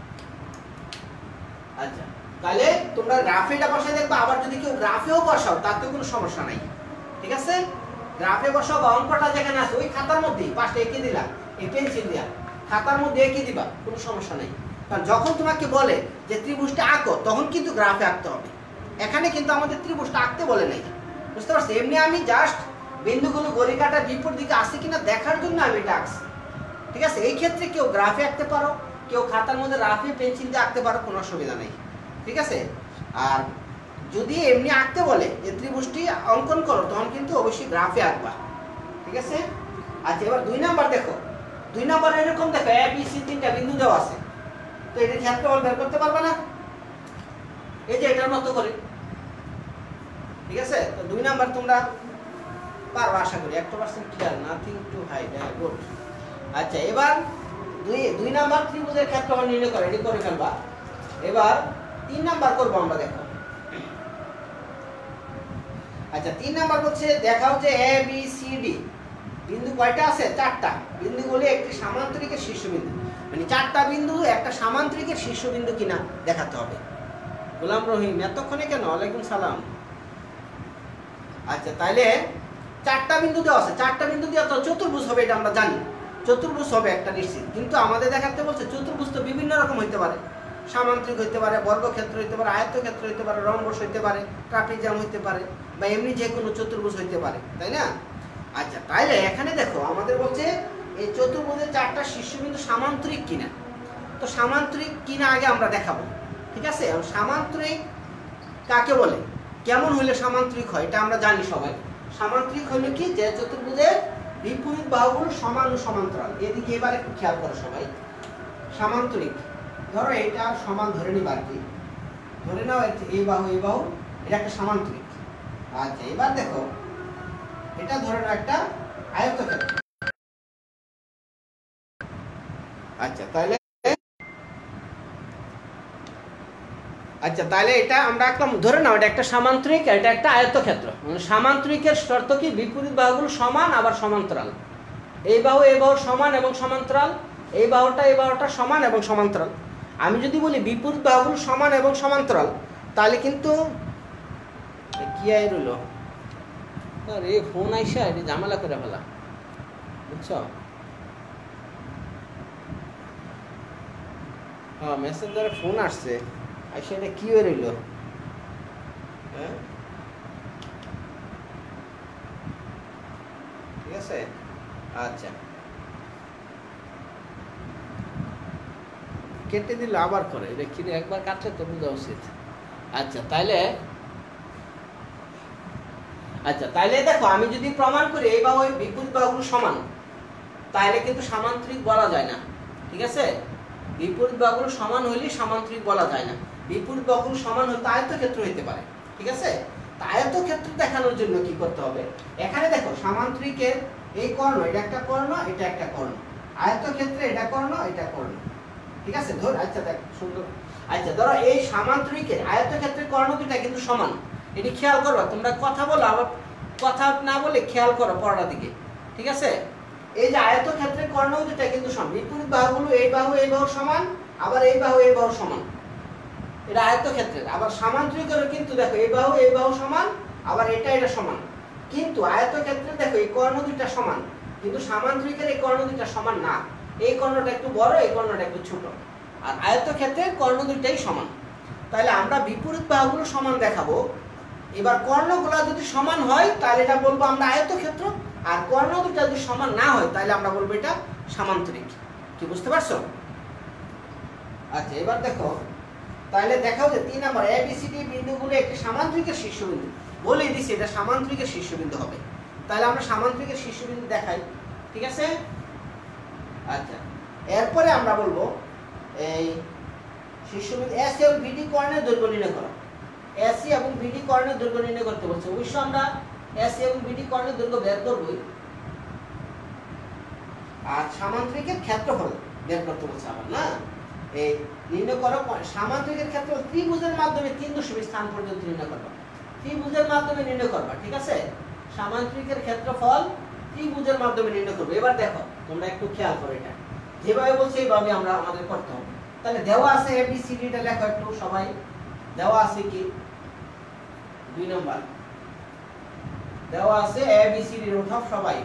আচ্ছা, তাহলে তোমরা গ্রাফেটা বসাই দেখবা। আবার যদি কেউ গ্রাফেও বসাও তাতেও কোনো সমস্যা নাই। ঠিক আছে? গ্রাফে বসাও বা অঙ্কটা যেখানে আছে ওই খাতার মধ্যেই পাশে এঁকে দিলা, এই পেন্সিল দিয়া খাতার মধ্যে এঁকে দিবা, কোনো সমস্যা নেই। কারণ যখন তোমাকে বলে যে ত্রিভুজটা আঁকো, তখন কিন্তু গ্রাফে আঁকতে হবে। এখানে কিন্তু আমাদের ত্রিভুজটা আঁকতে বলে নাই, বুঝতে পারছো? এমনি আমি জাস্ট বিন্দুগুলো ঘড়ির কাঁটার বিপরীত দিকে আসে কিনা দেখার জন্য আমি এটা আঁকছি। ঠিক আছে? এই ক্ষেত্রে কেউ গ্রাফে আঁকতে পারো, কেউ খাতার মধ্যে রাফে পেন্সিল দিয়ে আঁকতে পারো, কোনো অসুবিধা নেই। ঠিক আছে? আর যদি এমনি আঁকতে বলে যে ত্রিভুজটি অঙ্কন করো, তখন কিন্তু অবশ্যই গ্রাফে আঁকবা। ঠিক আছে? আচ্ছা, এবার 2 নাম্বার দেখো। 2 নাম্বার এরকম দেখো, এ বি সি 3টা বিন্দু দেওয়া আছে, তো এটার ক্ষেত্রফল বের করতে পারবে না? এই যে এটার মতো করে। ঠিক আছে? তো 2 নাম্বার তোমরা পারবা আশা করি। 100% clear, nothing to hide. Good. আচ্ছা, এবার 2 নাম্বার ত্রিভুজের ক্ষেত্রফল নির্ণয় করে এটি করে ফেলবা। এবার 3 নাম্বার করব আমরা, দেখো। আচ্ছা, 3 নাম্বার হচ্ছে দেখাও যে এ বি সি ডি বিন্দু কয়টা আছে? 4টা। বিন্দুগুলি একটি সামান্তরিকের শীর্ষবিন্দু, মানে 4টা বিন্দু একটা সামান্তরিকের শীর্ষবিন্দু কিনা দেখাতে হবে। গোলাম রহিম, এতক্ষণে কেন? ওয়ালাইকুম সালাম। আচ্ছা, তাইলে 4টা বিন্দু দেওয়া আছে, 4টা বিন্দু দিয়ে তো চতুর্ভুজ হবে, এটা আমরা জানি। চতুর্ভুজ হবে একটা নিশ্চিত। কিন্তু আমাদের দেখাতে বলছে চতুর্ভুজ তো বিভিন্ন রকম হইতে পারে, সামান্তরিক হইতে পারে, বর্গক্ষেত্র হইতে পারে, আয়তক্ষেত্র হইতে পারে, রম্বস হইতে পারে, ট্রাপিজিয়াম হইতে পারে, বা এমনি যে কোনো চতুর্ভুজ হইতে পারে, তাই না? আচ্ছা, তাইলে এখানে দেখো আমাদের বলছে এই চতুর্ভুজের 4টা শীর্ষবিন্দু সামান্তরিক কিনা। তো সামান্তরিক কিনা আগে আমরা দেখাবো। ঠিক আছে? সামান্তরিক কাকে বলে, কেমন হইলে সামান্তরিক হয়, এটা আমরা জানি সবাই। সামান্তরিক হইলে কি, যে চতুর্ভুজের বিপরীত বাহুগুলো সমান ও সমান্তরাল। এদিকে এবার একটু খেয়াল করো সবাই। সামান্তরিক, ধরো এটা সমান ধরে নিবা আর কি, ধরে নাও এই বাহু এই বাহু, এটা একটা সামান্তরিক। আচ্ছা, এবার দেখো এটা ধরে নাও একটা আয়তক্ষেত্র। আচ্ছা, তাহলে এটা আমরা একদম ধরে নাও এটা একটা সামান্তরিক, এটা একটা আয়তক্ষেত্র। মানে সামান্তরিকের শর্ত কি, বিপরীত বাহুগুলো সমান আবার সমান্তরাল। এই বাহু সমান এবং সমান্তরাল, এই বাহুটা সমান এবং সমান্তরাল। আমি যদি বলি বিপরীত বাহুগুলো সমান এবং সমান্তরাল, তাহলে কিন্তু কি আই রইল আরে ফোন আইসা এটা ঝামেলা করে ফেলা, বুঝছো? হ্যাঁ মেসেঞ্জারে ফোন আসছে আর সেটা কি হয়ে রইল হ্যাঁ ঠিক আছে আচ্ছা কেটে দিলে আবার করে এটা কি একবার কাটলে তো বোঝা উচিত আচ্ছা তাইলে দেখো আমি যদি প্রমাণ করি এই বাহু বিপরীত বাহুগুলো সমান তাহলে কিন্তু সামান্তরিক বলা যায় না ঠিক আছে বিপরীত বাহুগুলো সমান হইলে সামান্তরিক বলা যায় না বিপরীত বাহুগুলো সমান হলে আয়তক্ষেত্র হতে পারে ঠিক আছে আয়তক্ষেত্র দেখানোর জন্য কি করতে হবে এখানে দেখো সামান্তরিকের এই কর্ণ এটা একটা কর্ণ এটা একটা কর্ণ আয়তক্ষেত্রে এটা কর্ণ এটা কর্ণ ঠিক আছে ধর আচ্ছা দেখ সুন্দর আচ্ছা ধরো এই সামান্তরিকের আয়তক্ষেত্রের কর্ণ দুটো কিন্তু সমান এটি খেয়াল করবা তোমরা কথা বলো আবার কথা না বলে খেয়াল করো পড়ার দিকে ঠিক আছে এই যে আয়তক্ষেত্রের কর্ণ দুটো কিন্তু সমান বিপরীত বাহুগুলো এই বাহু সমান আবার এই বাহু সমান এটা আয়তক্ষেত্রের আবার সামান্তরিকেরও কিন্তু দেখো এই বাহু সমান আবার এটা সমান কিন্তু আয়তক্ষেত্রে দেখো এই কর্ণ দুটো সমান কিন্তু সামান্তরিকের এই কর্ণ দুটো সমান না এই কর্ণটা একটু বড় এই কর্ণটা একটু ছোট আর আয়তক্ষেত্রের কর্ণ দুটোই সমান তাহলে আমরা বিপরীত বাহুগুলো সমান দেখাবো এবার কর্ণগুলো যদি সমান হয় তাহলে এটা বলবো আমরা আয়তক্ষেত্র আর কর্ণ দুটো যদি সমান না হয় তাহলে আমরা বলবো এটা সামান্তরিক কি বুঝতে পারছো আচ্ছা এবার দেখো তাহলে দেখাও যে 3 নম্বর ABCD বিন্দুগুলো একটি সামান্তরিকের শীর্ষবিন্দু বলেই দিছি এটা সামান্তরিকের শীর্ষবিন্দু হবে তাহলে আমরা সামান্তরিকের শীর্ষবিন্দু দেখাই ঠিক আছে আচ্ছা এরপরে আমরা বলবো এই শীর্ষবিন্দু AC এবং BD কর্ণের দৈর্ঘ্য নির্ণয় করো AC এবং BD কর্ণের দৈর্ঘ্য নির্ণয় করতে বলছে অবশ্যই আমরা AC এবং BD কর্ণের দৈর্ঘ্য বের করবই আর সামান্তরিকের ক্ষেত্রফল বের করতে বলছে আবার না এই নির্ণয় করো সামান্তরিকের ক্ষেত্রফল ত্রিভুজের মাধ্যমে 3 স্থান পর্যন্ত নির্ণয় করবা ত্রিভুজের মাধ্যমে নির্ণয় করবা ঠিক আছে সামান্তরিকের ক্ষেত্রফল ত্রিভুজের মাধ্যমে নির্ণয় করবে এবার দেখো তোমরা একটু খেয়াল করো এটা যেভাবে বলছে এইভাবে আমরা আমাদের করতে হবে তাহলে দেওয়া আছে ABCD টা লেখো একটু সবাই দেওয়া আছে কি 2 নাম্বার দেওয়া আছে ABCD এর উঠাও সবাই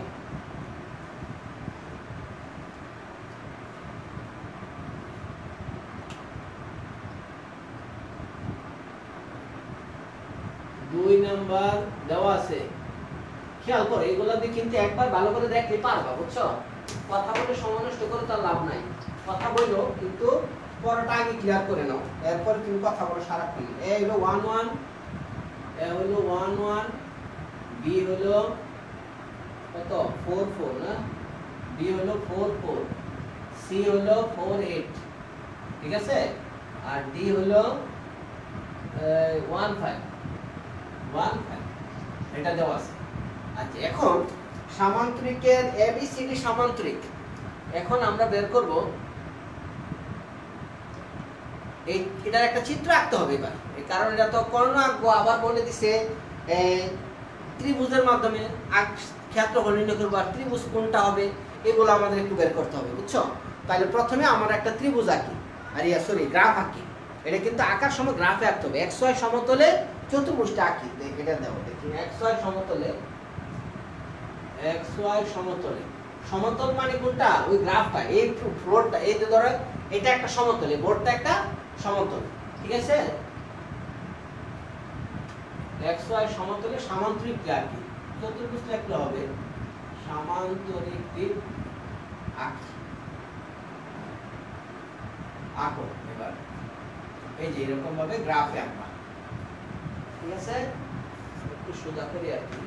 দুই নাম্বার দেওয়া আছে খেয়াল করো এগুলা দিয়ে কিন্তু একবার ভালো করে দেখলে পারবা বুঝছো কথা বলে সময় নষ্ট করে তার লাভ নাই কথা বলো কিন্তু পরটা আগে ক্লিয়ার করে নাও এরপর তুমি কথা বলো সারাক্ষণ এ হলো 1 1 এ হলো 1 1 বি হলো কত 4 4 না বি হলো 4 4 সি হলো 4 8 ঠিক আছে আর ডি হলো 1 5 এটা দেওয়া আছে আচ্ছা এখন সামান্তরিকের ABCD সামান্তরিক এখন আমরা বের করব এই এটার একটা চিত্র আঁকতে হবে এবার এই কারণ এটা তো কর্ণ আঁকবো আবার বলে দিছে ত্রিভুজের মাধ্যমে ক্ষেত্রফল নির্ণয় করব আর ত্রিভুজ কোনটা হবে এগুলো আমাদের একটু বের করতে হবে বুঝছো তাহলে প্রথমে আমরা একটা ত্রিভুজ আঁকি আর গ্রাফ আঁকি এটা কিন্তু আঁকার সময় গ্রাফে আঁকতে হবে XY সমতলে চতুর্ভুজটা আঁকি এটা দাও দেখি XY সমতলে সমতল মানে কোনটা ওই গ্রাফটা এই ফ্লোরটা এই যে ধরো এটা একটা সমতল এই বোর্ডটা একটা সমতল ঠিক আছে XY সমতলে সামান্তরিক আঁকি চতুর্ভুজ লিখতে হবে সামান্তরিক আঁকো এবার এই যে এরকম ভাবে গ্রাফে আঁকবা ঠিক আছে একটু সোজা করে আঁকি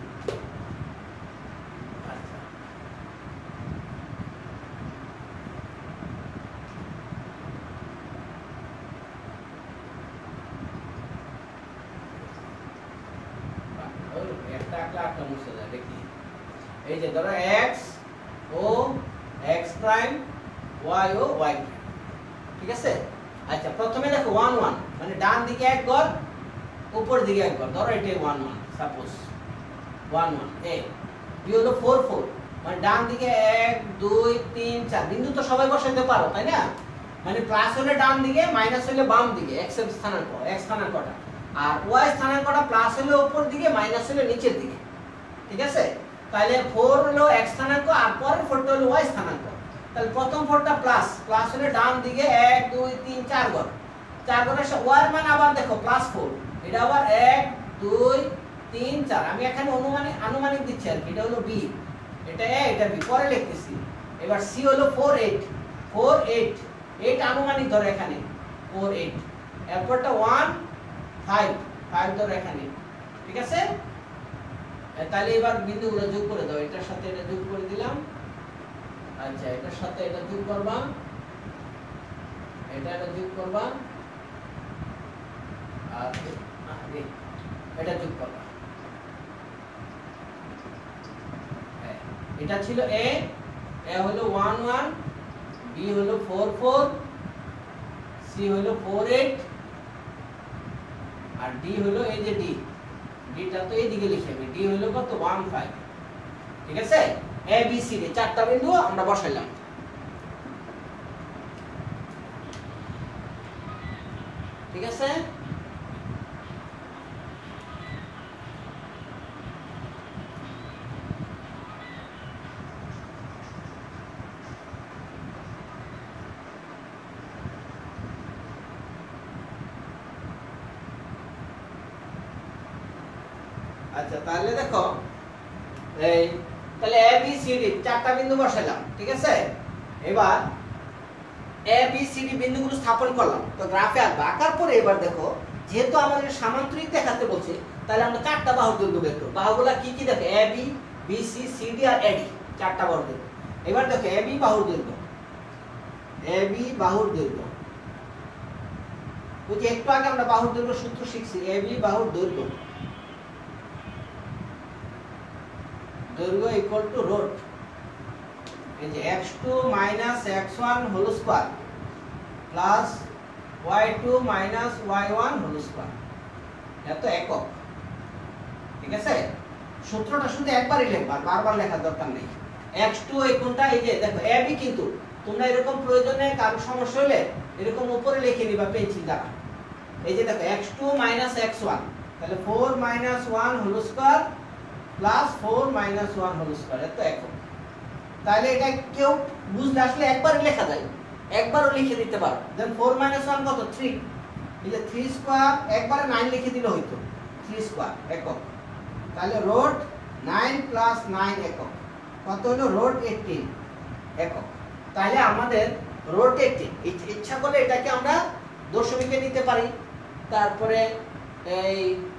আচ্ছা একটা আঁকলা মুছে যায় দেখি এই যে ধরো x ও x প্রাইম y ও y প্রাইম ঠিক আছে আচ্ছা প্রথমে দেখো 1 1 মানে ডান দিকে এক ঘর উপর দিকে এক ঘর ধরো এটা 1 1 সাপোজ 1 1 এ বি হলো 4 4 মানে ডান দিকে 1 2 3 4 বিন্দু তো সবাই বসাতে পারো তাই না মানে প্লাস হলে ডান দিকে মাইনাস হলে বাম দিকে x এর স্থানাঙ্ক x স্থানাঙ্কটা আর y স্থানাঙ্কটা প্লাস হলে উপর দিকে মাইনাস হলে নিচের দিকে। ঠিক আছে, তাহলে 4 হলো x স্থানাঙ্ক আর পরের 4টা হলো y স্থানাঙ্ক। তাহলে প্রথম 4টা প্লাস প্লাস হলে ডান দিকে 1 2 3 4 ঘর 4 ঘরের ওয়ার মান আবার দেখো +4 এটা আবার 1 2 3 4 আমি এখানে আনুমানিক দিচ্ছি আর কি এটা হলো বি এটা এ এটা বি পরে লিখতেছি এবার সি হলো 4 8 8 আনুমানিক ধরো এখানে 4 8 এরপরটা 1 5 ধরো এখানে ঠিক আছে তাহলে এবার বিন্দুগুলো যোগ করে দাও এটার সাথে এটা যোগ করে দিলাম আচ্ছা এটার সাথে এটা যোগ করবা এটা যোগ করবা আর এটা যোগ করবা এটা ছিল এ হলো 1 1 বি হলো 4 4 সি হলো 4 8 আর ডি হলো এই যে ডিটা তো এইদিকে লিখে আমি ডি হলো কত 1 5 ঠিক আছে এ বি সি ডি চারটা বিন্দু আমরা বসাইলাম ঠিক আছে আচ্ছা তাহলে দেখো এই তাহলে এ বি সি ডি চারটা বিন্দু বসাইলাম ঠিক আছে এবার এ বি সি ডি বিন্দুগুলো স্থাপন করলাম তো গ্রাফে আঁকবো আঁকার পরে এবার দেখো যেহেতু আমাদের সামান্তরিক দেখাতে বলছে তাহলে আমরা চারটা বাহুর দৈর্ঘ্য বের করব বাহুগুলা কি কি দেখো A B B C C D আর এডি চারটা বাহুর দৈর্ঘ্য এবার দেখো এ বি বাহুর দৈর্ঘ্য ওই যে একটু আগে আমরা বাহুর দৈর্ঘ্য সূত্র শিখছি এ বি বাহুর দৈর্ঘ্য ইকুয়াল টু রোট এই যে x2 x1 whole square plus y2 y1 whole square এত একক ঠিক আছে সূত্রটা শুধু একবারই লিখবা বারবার লেখার দরকার নেই x2 এই কোনটা এই যে দেখো ab কিন্তু তোমরা এরকম প্রয়োজনে কারো সমস্যা হলে এরকম উপরে লিখে নিবা পেন্সিল দ্বারা এই যে দেখো x2 x1 তাহলে 4 1 whole square plus 4 1 whole square এত একক তাহলে এটা কেউ বুঝলে আসলে একবারই লেখা যায় একবারও লিখে দিতে পারো দেন 4 1 কত 3 এই যে 3 স্কয়ার একবারে 9 লিখে দিলে হইতো 3 স্কয়ার একক তাহলে রোট 9 প্লাস 9 একক কত হলো রোট 18 একক তাহলে আমাদের রোট 18 ইচ্ছা করলে এটাকে আমরা দশমিকে নিতে পারি তারপরে এই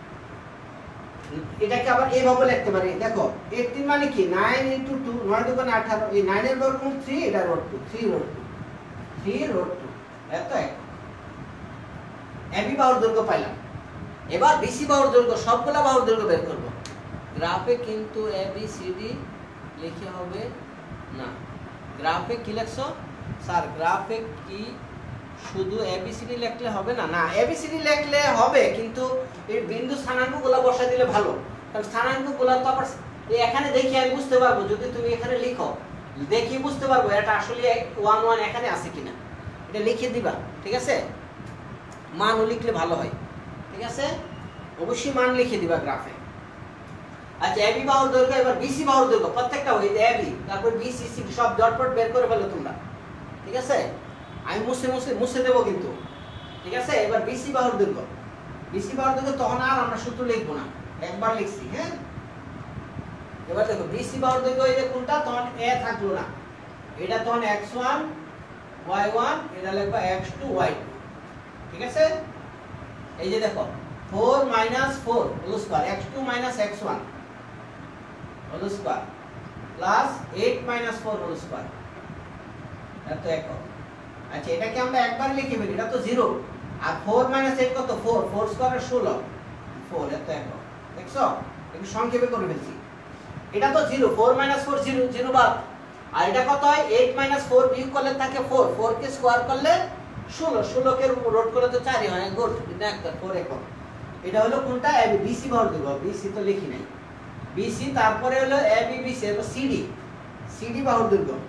এটাকে আবার এইভাবে লিখতে পারি দেখো 18 মানে কি 9 * 2 9 * 2 = 18 এই 9 এর বর্গমূল 3 এটা রুট 2 3 রুট 2 এত এক এবি বাহুর দৈর্ঘ্য পাইলাম এবার বিসি বাহুর দৈর্ঘ্য সবগুলা বাহুর দৈর্ঘ্য বের করব গ্রাফে কিন্তু এবিসিডি লিখে হবে না গ্রাফে কি লিখছো স্যার গ্রাফে কি শুধু এবিসিডি লিখলে হবে না না এবিসিডি লিখলে হবে কিন্তু এই বিন্দু স্থানাঙ্কগুলো বসায় দিলে ভালো কারণ স্থানাঙ্কগুলো তো আবার এখানে দেখি আমি বুঝতে পারবো যদি তুমি এখানে লিখো দেখি বুঝতে পারবো এটা আসলে 1 1 এখানে আছে কিনা এটা লিখে দিবা ঠিক আছে মানও লিখলে ভালো হয় ঠিক আছে অবশ্যই মান লিখে দিবা গ্রাফে আচ্ছা এবি বাহুর দৈর্ঘ্য এবার বিসি বাহুর দৈর্ঘ্য প্রত্যেকটা ওই এবি তারপর বিসি সি সব জটপট বের করে ফেলো তোমরা ঠিক আছে আমি মুছে দেব কিন্তু ঠিক আছে এবার বিসি বাহুর দৈর্ঘ্য তখন আর আমরা সূত্র লিখব না একবার লিখছি হ্যাঁ এবার দেখো বিসি বাহুর দৈর্ঘ্য এই যে কোনটা তখন এ থাকলো না এটা তখন x1 y1 এটা লিখবা x2 y2 ঠিক আছে এই যে দেখো 4 - 4 whole square x2 - x1 whole square plus 8 - 4 whole square এত একক আচ্ছা এটাকে আমরা একবার লিখে ফেলি এটা তো 0 আর 4 - 8 কত 4 স্কয়ার 16 4 এত একক দেখছো একটু সংক্ষেপে করে ফেলছি এটা তো 0 4 - 4 0 0 বাদ আর এটা কত হয় 8 - 4 বিয়োগ করলে থাকে 4 4 কে স্কয়ার করলে 16 কে রুট করলে তো 4 হয় গুড এটা একটা 4 একক এটা হলো কোনটা এবি বিসি বাহুর দৈর্ঘ্য বিসি তো লিখি নাই বিসি তারপরে হলো এবি বিসি এবার সিডি বাহুর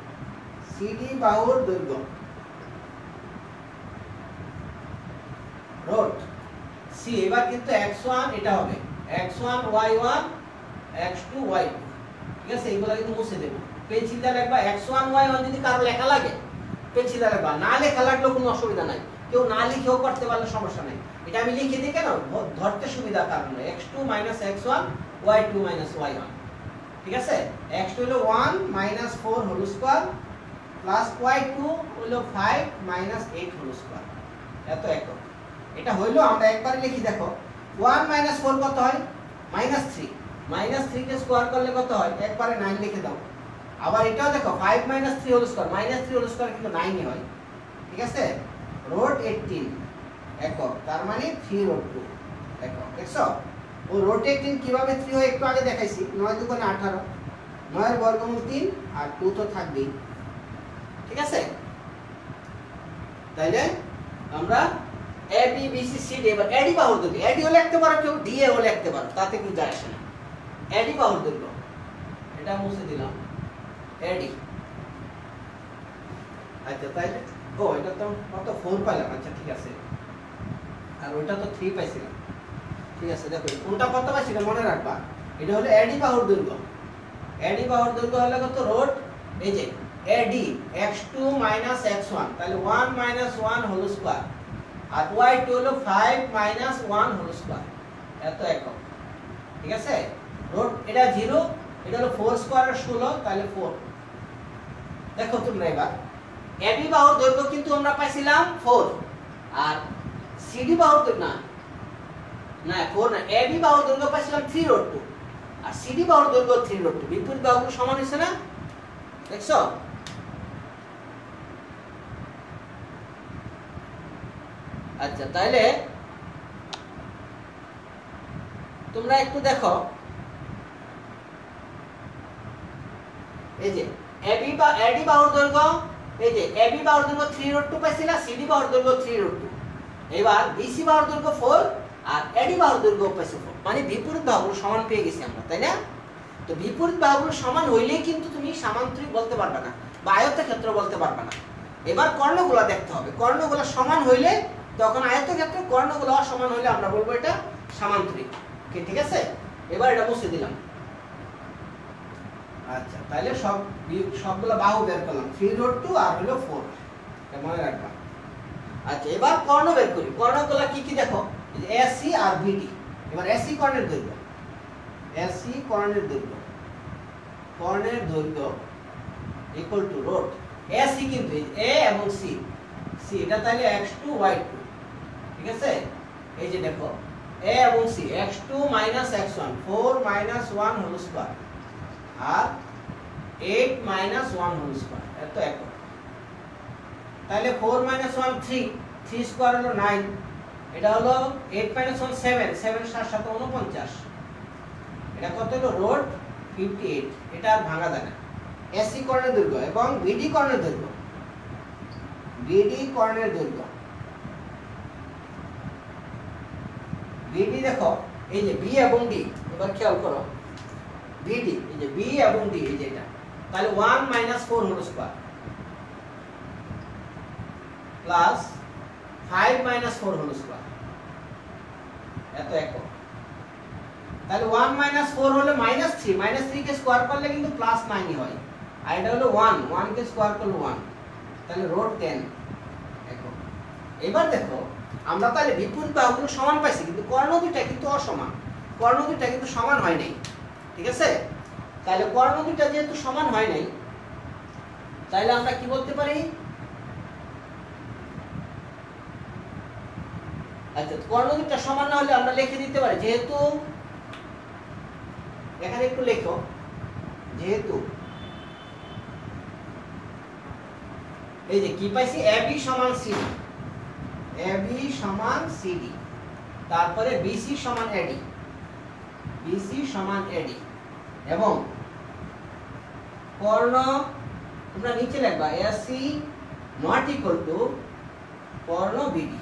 দৈর্ঘ্য রোট সি এবার কিন্তু x1 এটা হবে x1 y1 x2 y2 ঠিক আছে এগুলা কিন্তু মুছে দেব পেন্সিল দিয়ে লিখবা x1 y1 যদি কারো লেখা লাগে পেন্সিল দিয়ে লিখবা, না লেখা লাগলেও কোনো অসুবিধা নাই, কেউ না লিখেও করতে পারলে সমস্যা নাই। এটা আমি লিখে দিই কেন, ধরতে সুবিধার কারণে x2 - x1 y2 - y1, ঠিক আছে। x2 হলো 1 - 4 হোল স্কয়ার প্লাস y2 হলো 5 - 8 হোল স্কয়ার, এত একক। এটা হইলো আমরা একবারে লিখি, দেখো 1 - 4 কত হয় -3, -3 কে স্কয়ার করলে কত হয়, একবারে 9 লিখে দাও। আবার এটাও দেখো 5 - 3 হোল স্কয়ার, -3 হোল স্কয়ার কিন্তু 9 ই হয়, ঠিক আছে। রুট 18 একক, তার মানে 3 রুট 2 একক, দেখছো। ও রুট 18 কিভাবে 3 হয় একটু আগে দেখাইছি, 9 × 2 = 18, 9 এর বর্গমূল 3 আর 2 তো থাকবেই, ঠিক আছে। তাইলে আমরা A B B C C D, এবার এডি বাহুর দৈর্ঘ্য, এডি হলে লিখতে পারো, কেউ ডি এ হলে লিখতে পারো, তাতে কিছু যায় আসে না। এডি বাহুর দৈর্ঘ্য, এটা মুছে দিলাম, এডি। আচ্ছা তাইলে ও এটা তো কত 4 পাইলাম, আচ্ছা ঠিক আছে, আর ওটা তো 3 পাইছিলাম, ঠিক আছে। দেখো কোনটা কত পাইছিল মনে রাখবা, এটা হলো এডি বাহুর দৈর্ঘ্য। এডি বাহুর দৈর্ঘ্য হলো কত, রুট এই যে এডি x2 - x1, তাহলে 1 - 1 হোল স্কয়ার, আর y2 হলো 5 - 1 হোল স্কয়ার, এত একক, ঠিক আছে। রুট এটা 0, এটা হলো 4 স্কয়ার আর 16, তাহলে 4। দেখো তোমরা এবার এবি বাহুর দৈর্ঘ্য কিন্তু আমরা পাইছিলাম 4, আর সিডি বাহুর দৈর্ঘ্য না 4 না, এবি বাহুর দৈর্ঘ্য পাইছিলাম 3 রুট 2, আর সিডি বাহুর দৈর্ঘ্য 3 রুট 2, বিপরীত বাহুগুলো সমান হইছে না, দেখছো। আচ্ছা তাইলে তোমরা একটু দেখো, এই যে এবি বা এডি বাহুর দৈর্ঘ্য, এই যে এবি বাহুর দৈর্ঘ্য 3 রুট 2 পাইছিলা, সিডি বাহুর দৈর্ঘ্য 3 রুট 2, এবার বিসি বাহুর দৈর্ঘ্য 4 আর এডি বাহুর দৈর্ঘ্য পাইছো 4, মানে বিপরীত বাহুগুলো সমান পেয়ে গেছি আমরা, তাই না। তো বিপরীত বাহুগুলো সমান হইলেই কিন্তু তুমি সামান্তরিক বলতে পারবে না বা আয়তক্ষেত্র বলতে পারবে না। এবার কর্ণগুলো দেখতে হবে, কর্ণগুলো সমান হইলে তখন আয়তক্ষেত্র, কর্ণগুলো অসমান হইলে আমরা বলবো এটা সামান্তরিক, ঠিক আছে। এবার এটা মুছে দিলাম। আচ্ছা তাহলে সবগুলো বাহু বের করলাম, 3 রুট 2 আর হলো 4, এটা মনে রাখবা। আচ্ছা এবার কর্ণ বের করি, কর্ণগুলো কি কি দেখো, এসি আর বিডি। এবার এসি কর্ণের দৈর্ঘ্য, এসি কর্ণের দৈর্ঘ্য, কর্ণের দৈর্ঘ্য ইকুয়াল টু রুট এসি, কিন্তু এ এবং সি, সি এটা তাহলে x2 y2, ঠিক আছে। এই যে দেখো এ এবং C, x2 - x1, 4 - 1 whole square আর 8 - 1 হোল স্কয়ার, এত একক। তাহলে 4 - 1 3, 3 স্কয়ার হলো 9, এটা হলো 8 - 1 7, 7 7 7 49, এটা কত হলো রুট 58, এটা আর ভাঙা যায় না। এসি কর্ণের দৈর্ঘ্য এবং বিডি কর্ণের দৈর্ঘ্য, বিডি কর্ণের দৈর্ঘ্য, বিডি দেখো এই যে বি এবং ডি, এবার খেয়াল করো বিডি, এই যে বি এবং ডি, এই যে এটা, তাহলে 1 - 4 whole square plus 5 - 4 whole square, এত একক। তাহলে 1 - 4 হলো -3, -3 কে স্কয়ার করলে কিন্তু +9 হয়, আর এটা হলো 1, 1 কে স্কয়ার করলে 1, তাহলে রুট 10 একক। এবার দেখো আমরা তাহলে বিপরীত বাহুগুলো সমান পাইছি, কিন্তু কর্ণ দুইটা কিন্তু অসমান, কর্ণ দুইটা কিন্তু সমান হয় নাই, ঠিক আছে। তাহলে কর্ণ দুইটা যেহেতু সমান হয় নাই, তাহলে আমরা কি বলতে পারি, আচ্ছা কর্ণ দুইটা সমান না হলে আমরা লিখে দিতে পারি, যেহেতু এখানে একটু লেখো, যেহেতু এই যে কি পাইছি, এবি সমান সিডি, এবি সমান সিডি, তারপরে বিসি সমান এডি, বিসি সমান এডি, এবং কর্ণ তোমরা নিচে লিখবা এসি নট ইকুয়াল টু কর্ণ বিডি,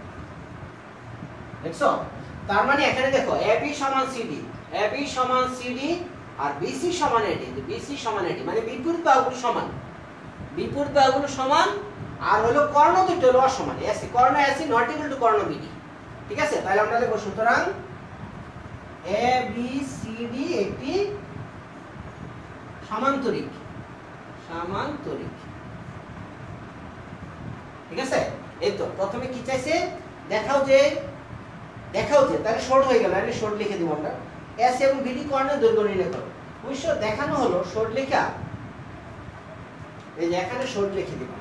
দেখছো। তার মানে এখানে দেখো এবি সমান সিডি, এবি সমান সিডি আর বিসি সমান এডি, বিসি সমান এডি, মানে বিপরীত বাহুগুলো সমান, বিপরীত বাহুগুলো সমান, আর হলো কর্ণ দুটো হলো অসমান, এসি কর্ণ এসি নট ইকুয়াল টু কর্ণ বিডি, ঠিক আছে। তাহলে আমরা লিখব সুতরাং এ বি সি ডি একটি সামান্তরিক, সামান্তরিক। ঠিক আছে, এই তো প্রথমে কি চাইছে, দেখাও যে তাহলে শর্ট হয়ে গেল, আমি শর্ট লিখে দিব আমরা, এস এবং বিডি কর্ণের দৈর্ঘ্য নির্ণয় করো। অবশ্য দেখানো হলো শর্ট লেখা, এই যে এখানে শর্ট লিখে দিব।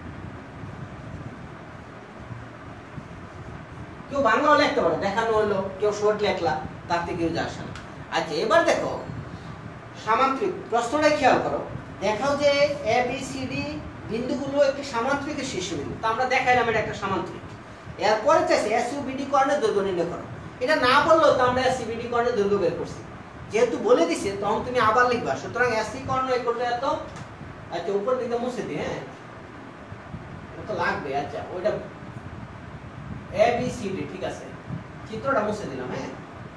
কেউ বাংলাও লিখতে পারে, দেখানো হলো, কেউ শর্ট লেখলা, তাতে কেউ যা আসে না। আচ্ছা এবার দেখো সামান্তরিক প্রশ্নটা খেয়াল করো, দেখাও যে এ বি সি ডি বিন্দুগুলো একটি সামান্তরিকের শীর্ষবিন্দু, তো আমরা দেখাইলাম এটা একটা সামান্তরিক। এরপরে চাইছে এস ইউ বিডি কর্ণের দৈর্ঘ্য নির্ণয় করো। এটা না বললেও তো আমরা এস ইউ বিডি কর্ণের দৈর্ঘ্য বের করছি, যেহেতু বলে দিছে তখন তুমি আবার লিখবা। সুতরাং এস সি কর্ণ ইকুয়াল টু এত। আচ্ছা উপর দিকে মুছে দিই, হ্যাঁ তো লাগবে। আচ্ছা ওইটা এ বি সি ডি, ঠিক আছে, চিত্রটা মুছে দিলাম। হ্যাঁ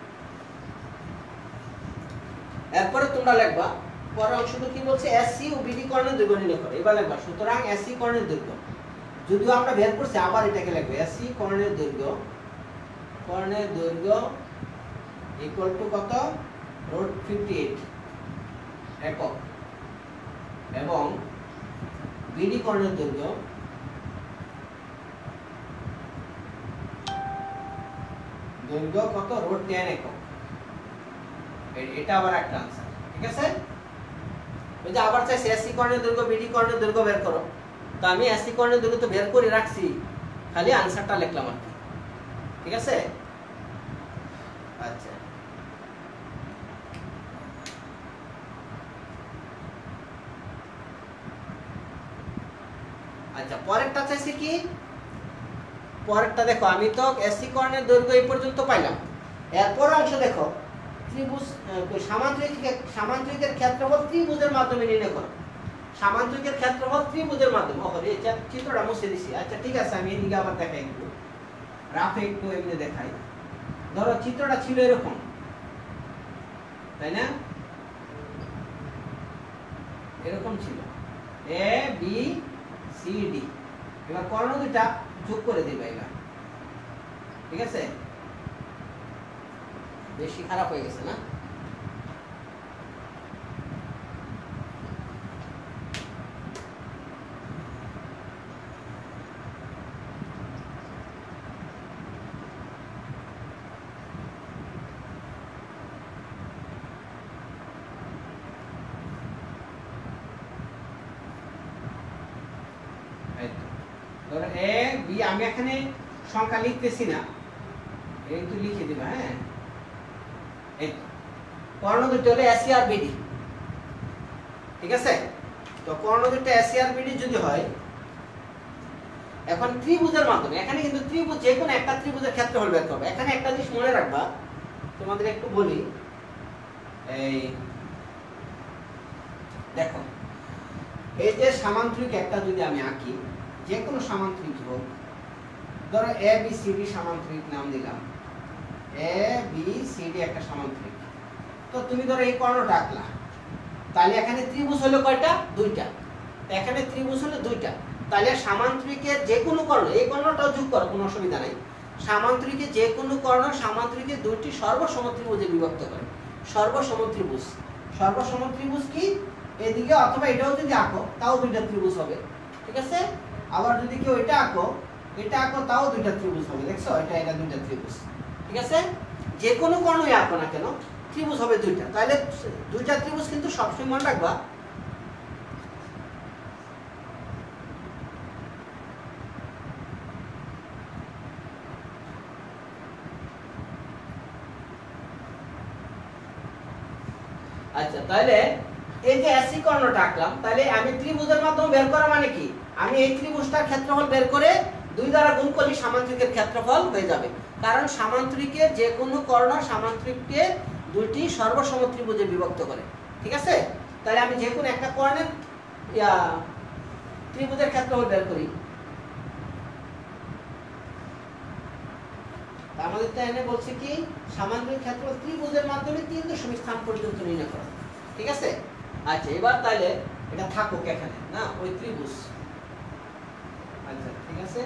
এরপরে তোমরা লিখবা পরের অংশটা কি বলছে, এসসি ও বিডি কর্ণের দৈর্ঘ্য নির্ণয় করো। এবার লিখবা সুতরাং এসসি কর্ণের দৈর্ঘ্য, যদিও আমরা বের করছি আবার এটাকে লিখবে, এসসি কর্ণের দৈর্ঘ্য ইকুয়াল টু কত, √58 একক, এবং বিডি কর্ণের দৈর্ঘ্য কত, √10 একক। এটা আবার একটা आंसर, ঠিক আছে। ওই যে আবার চাইছে এসসি কর্ণের দৈর্ঘ্য বিডি কর্ণের দৈর্ঘ্য বের করো, তো আমি এসসি কর্ণের দৈর্ঘ্য তো বের করে রাখছি, খালি आंसरটা লিখলাম আর কি, ঠিক আছে। আচ্ছা আচ্ছা পরেরটা চাইছে কি, পরেরটা দেখো আমি তো এসসি কর্ণের দৈর্ঘ্য এই পর্যন্ত পাইলাম। এরপর অংশ দেখো ত্রিভুজ সামান্তরিকের ক্ষেত্রফল ত্রিভুজের মাধ্যমে নির্ণয় করো। সামান্তরিকের ক্ষেত্রফল ত্রিভুজের মাধ্যমে, ওহ এই চিত্রটা মুছে দিছি। আচ্ছা ঠিক আছে, আমি এদিকে আবার দেখাই, একটু রাফে একটু এমনি দেখাই। ধরো চিত্রটা ছিল এরকম, তাই না, এরকম ছিল এ বি সি ডি। এবার কর্ণ দুইটা যোগ করে দিবা এবার, ঠিক আছে। বেশি খারাপ হয়ে গেছে না, ধরো এ বি, আমি এখানে সংখ্যা লিখতেছি না, একটু লিখে দিবা। হ্যাঁ এই কর্ণ দুটো হলো এসি আর বিডি, ঠিক আছে। তো কর্ণ দুটো এসি আর বিডি যদি হয়, এখন ত্রিভুজের মাধ্যমে, এখানে কিন্তু ত্রিভুজ যে কোনো একটা ত্রিভুজের ক্ষেত্রফল বের করবে। এখানে একটা জিনিস মনে রাখবা, তোমাদের একটু বলি, এই দেখো এই যে সামান্তরিক একটা যদি আমি আঁকি, যে কোনো সামান্তরিক হোক, ধরো এ বি সি ডি সামান্তরিক নাম দিলাম, এ বি সি ডি একটা সামান্তরিক। তো তুমি ধরো এই কর্ণটা আঁকলা, তাহলে এখানে ত্রিভুজ হলো কয়টা, দুইটা। এখানে ত্রিভুজ হলো দুইটা, তাহলে সামান্তরিকের যে কোনো কর্ণ, এই কর্ণটাও যোগ করো, কোনো অসুবিধা নাই। সামান্তরিকের যে কোনো কর্ণ সামান্তরিকের দুইটি সর্বসম ত্রিভুজে বিভক্ত করে। সর্বসম ত্রিভুজ, সর্বসম ত্রিভুজ কি, এদিকে অথবা এটাও যদি আঁকো তাও দুইটা ত্রিভুজ হবে, ঠিক আছে। আবার যদি কেউ এটা আঁকো তাও দুইটা ত্রিভুজ হবে, দেখছো, এটা দুইটা ত্রিভুজ, ঠিক আছে। যে কোনো কর্ণই আঁকো না কেন ত্রিভুজ হবে দুইটা, তাহলে দুইটা ত্রিভুজ কিন্তু সবসময় মনে রাখবা। আচ্ছা তাহলে এই যে এসি কর্ণটা আঁকলাম, তাহলে আমি ত্রিভুজের মাধ্যমে বের করা মানে কি, আমি এই ত্রিভুজটার ক্ষেত্রফল বের করে 2 দ্বারা গুণ করলে সামান্তরিকের ক্ষেত্রফল হয়ে যাবে। কারণ সামান্তরিকের যে কোনো কর্ণ সামান্তরিককে দুইটি সর্বসম ত্রিভুজে বিভক্ত করে, ঠিক আছে। তাহলে আমি যে কোনো একটা কর্ণের ত্রিভুজের ক্ষেত্রফল বের করি, আমাদের তো এনে বলছে কি সামান্তরিক ক্ষেত্রফল ত্রিভুজের মাধ্যমে 3 স্থান পর্যন্ত নির্ণয় করা, ঠিক আছে। আচ্ছা এবার তাহলে এটা থাকুক এখানে না, ওই ত্রিভুজ, আচ্ছা ঠিক আছে।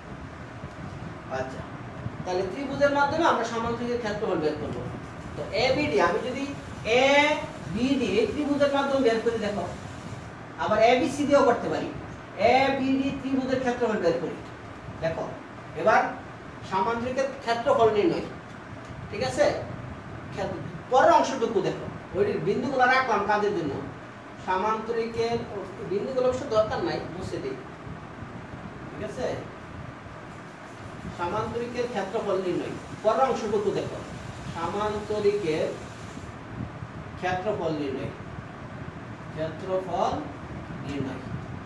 আচ্ছা তাহলে ত্রিভুজের মাধ্যমে আমরা সামান্তরিকের ক্ষেত্রফল বের করব। তো এ বি ডি, আমি যদি এ বি ডি এই ত্রিভুজের মাধ্যমে বের করি, দেখো আবার এ বি সি দিয়েও করতে পারি। এ বি ডি ত্রিভুজের ক্ষেত্রফল বের করি। দেখো এবার সামান্তরিকের ক্ষেত্রফল নির্ণয়, ঠিক আছে? পরের অংশটুকু দেখো, ওই বিন্দুগুলো রাখলাম কাজের জন্য। সামান্তরিকের বিন্দুগুলো অবশ্য দরকার নাই, মুছে দিই, ঠিক আছে? সামান্তরিকের ক্ষেত্রফল নির্ণয়, পরের অংশটুকু দেখো, সামান্তরিকের ক্ষেত্রফল নির্ণয়, ক্ষেত্রফল নির্ণয়,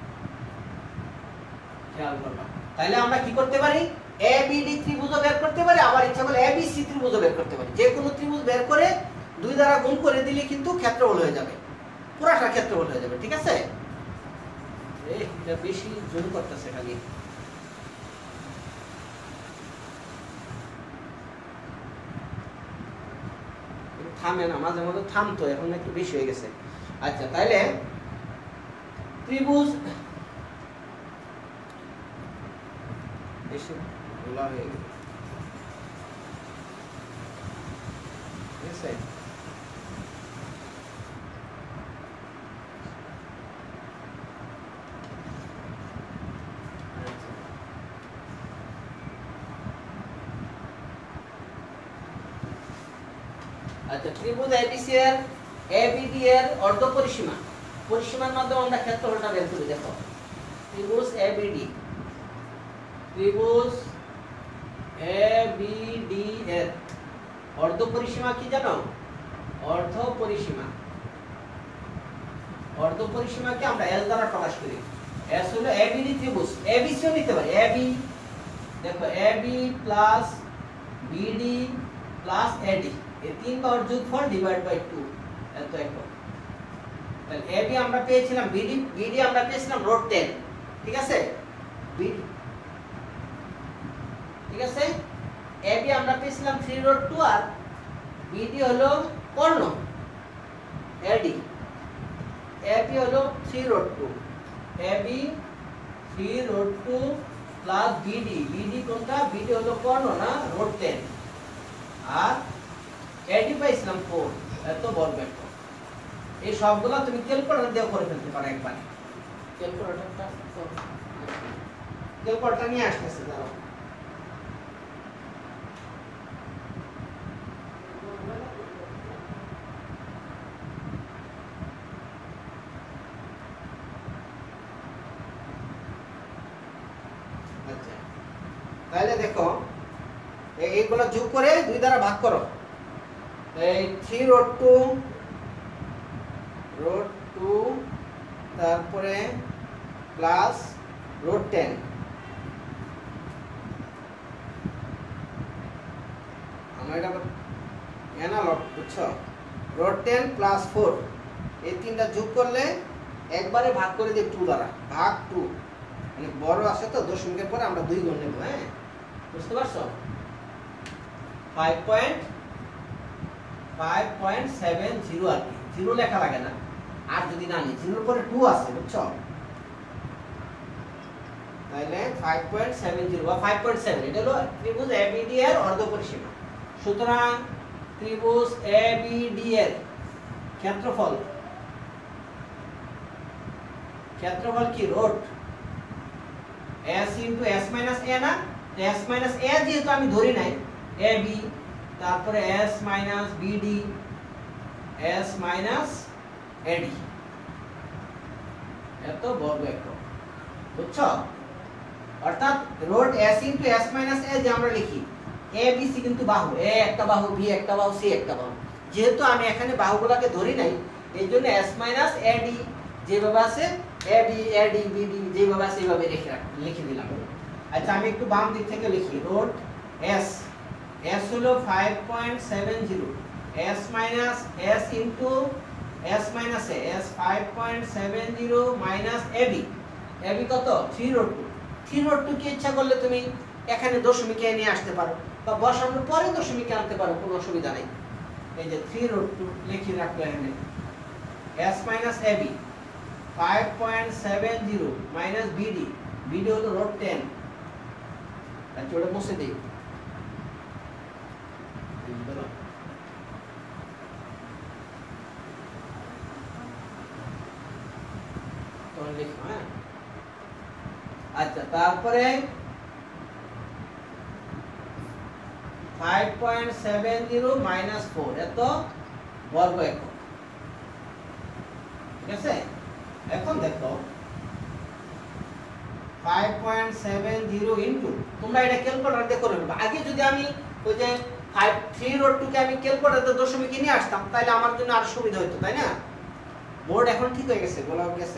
খেয়াল করবা। তাহলে আমরা কি করতে পারি? এ বি ডি ত্রিভুজও বের করতে পারি, আবার ইচ্ছা করলে এ বি সি ত্রিভুজও বের করতে পারি। যে কোনো ত্রিভুজ বের করে 2 দ্বারা গুণ করে দিলে কিন্তু ক্ষেত্রফল হয়ে যাবে, পুরাটা ক্ষেত্রফল হয়ে যাবে, ঠিক আছে? এটা বেশি জোর করতেছে খালি। থামে না, মাঝে মাঝে থামতো, এখন একটু বেশি হয়ে গেছে। আচ্ছা, তাহলে ত্রিভুজ বেশি গোলা হয়ে গেছে, ঠিক আছে? আচ্ছা, ত্রিভুজ এবিসি এর এবিডি এর অর্ধ পরিসীমা, পরিসীমার মাধ্যমে আমরা ক্ষেত্রফলটা বের করি। দেখো ত্রিভুজ এবিডি, ত্রিভুজ এবিডি এর অর্ধ পরিসীমা কি জানো? অর্ধ পরিসীমা, অর্ধ পরিসীমাকে আমরা এল দ্বারা প্রকাশ করি। এস হলো এবিডি ত্রিভুজ, এবিসি ও নিতে পারি, এবি, দেখো AB plus BD plus AD, এই তিন বার যোগফল ডিভাইড বাই 2, এত একক। তাহলে এবি আমরা পেয়েছিলাম, বিডি আমরা পেয়েছিলাম √10, ঠিক আছে? বিডি, ঠিক আছে? এবি আমরা পেয়েছিলাম 3√2, আর বিডি হলো কর্ণ, এডি, এবি হলো 3√2, এবি 3√2 প্লাস বিডি, বিডি কোনটা? বিডি হলো কর্ণ না, √10, আর এডি পাইছিলাম 4, এত বর্গ একক। এই সবগুলো তুমি ক্যালকুলেটর দিয়ে করে ফেলতে পারো একবার। ক্যালকুলেটরটা নিয়ে আসতেছে, দাঁড়াও। আচ্ছা, তাহলে দেখো এইগুলো যোগ করে 2 দ্বারা ভাগ করো। এই 3√2 তারপরে প্লাস √10, আমরা এটা অ্যানালগ, বুঝছো? √10 প্লাস 4, এই তিনটা যোগ করলে একবারে ভাগ করে দিই 2 দ্বারা, ভাগ 2, মানে বড় আছে তো দশমিকের পরে আমরা 2 গুণ নেব, হ্যাঁ? বুঝতে পারছো? 5.70 আর কি, 0 লেখা লাগে না, আর যদি না নিই 0 পরে 2 আছে, বুঝছো? তাহলে 5.70 বা 5.7, এটা হলো ত্রিভুজ এবিডি এর অর্ধ পরিসীমা। সুতরাং ত্রিভুজ এবিডি এর ক্ষেত্রফল, ক্ষেত্রফল কি? Root s into s minus a না, s মাইনাস a যেহেতু আমি ধরি নাই, ab, তারপরে s minus bd, s minus ad, এত বর্গ একক, বুঝছো? অর্থাৎ root s into s minus a যে আমরা লিখি, a b c কিন্তু বাহু, a একটা বাহু, b একটা বাহু, c একটা বাহু। যেহেতু আমি এখানে বাহুগুলোকে ধরি নাই, এইজন্য s মাইনাস ad যেভাবে আছে, ab ad bd যেভাবে আছে এইভাবে লিখে দিলাম। আচ্ছা, আমি একটু বাম দিক থেকে লিখি। রোট s, s হলো 5.70, s minus s into s minus a, s 5.70 minus ab, ab কত? 3√2, 3√2 কে ইচ্ছা করলে তুমি এখানে দশমিকে নিয়ে আসতে পারো, বা বসানোর পরে দশমিকে আনতে পারো, কোনো অসুবিধা নেই। এই যে 3√2 লিখে রাখলো এখানে, s minus ab 5.70 minus bd, bd হলো √10, আচ্ছা ওটা মুছে দেই। লিখো, হ্যাঁ। আচ্ছা, তারপরে 5.70 মাইনাস 4 এত বর্গ একক, ঠিক আছে। এখন দেখো 5.70 ইনটু, তোমরা এটা ক্যালকুলেটর দিয়ে করে নেবে। আগে যদি আমি ওই যে 3√2 কে আমি ক্যালকুলেটরে দশমিকে নিয়ে আসতাম তাহলে আমার জন্য আরো সুবিধা হতো, তাই না? বোর্ড এখন ঠিক হয়ে গেছে, বলা গেছে।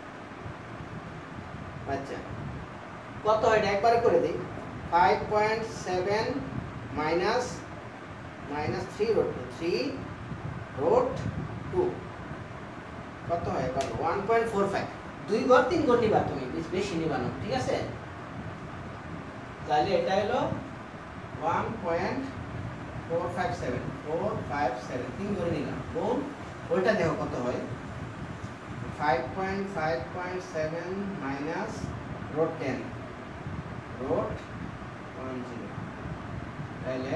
আচ্ছা, কত হয় এটা একবারে করে দেই। 5.7 মাইনাস 3√2 কত হয় এবার 1.45। 2 ঘর 3 ঘর নিবা, তুমি বেশি নিবা না, ঠিক আছে। তাহলে এটা হলো 1.457 3 ঘর নিলাম, গুণ ওইটা দেখো কত হয়। 5.7 মাইনাস √10 √10 তাহলে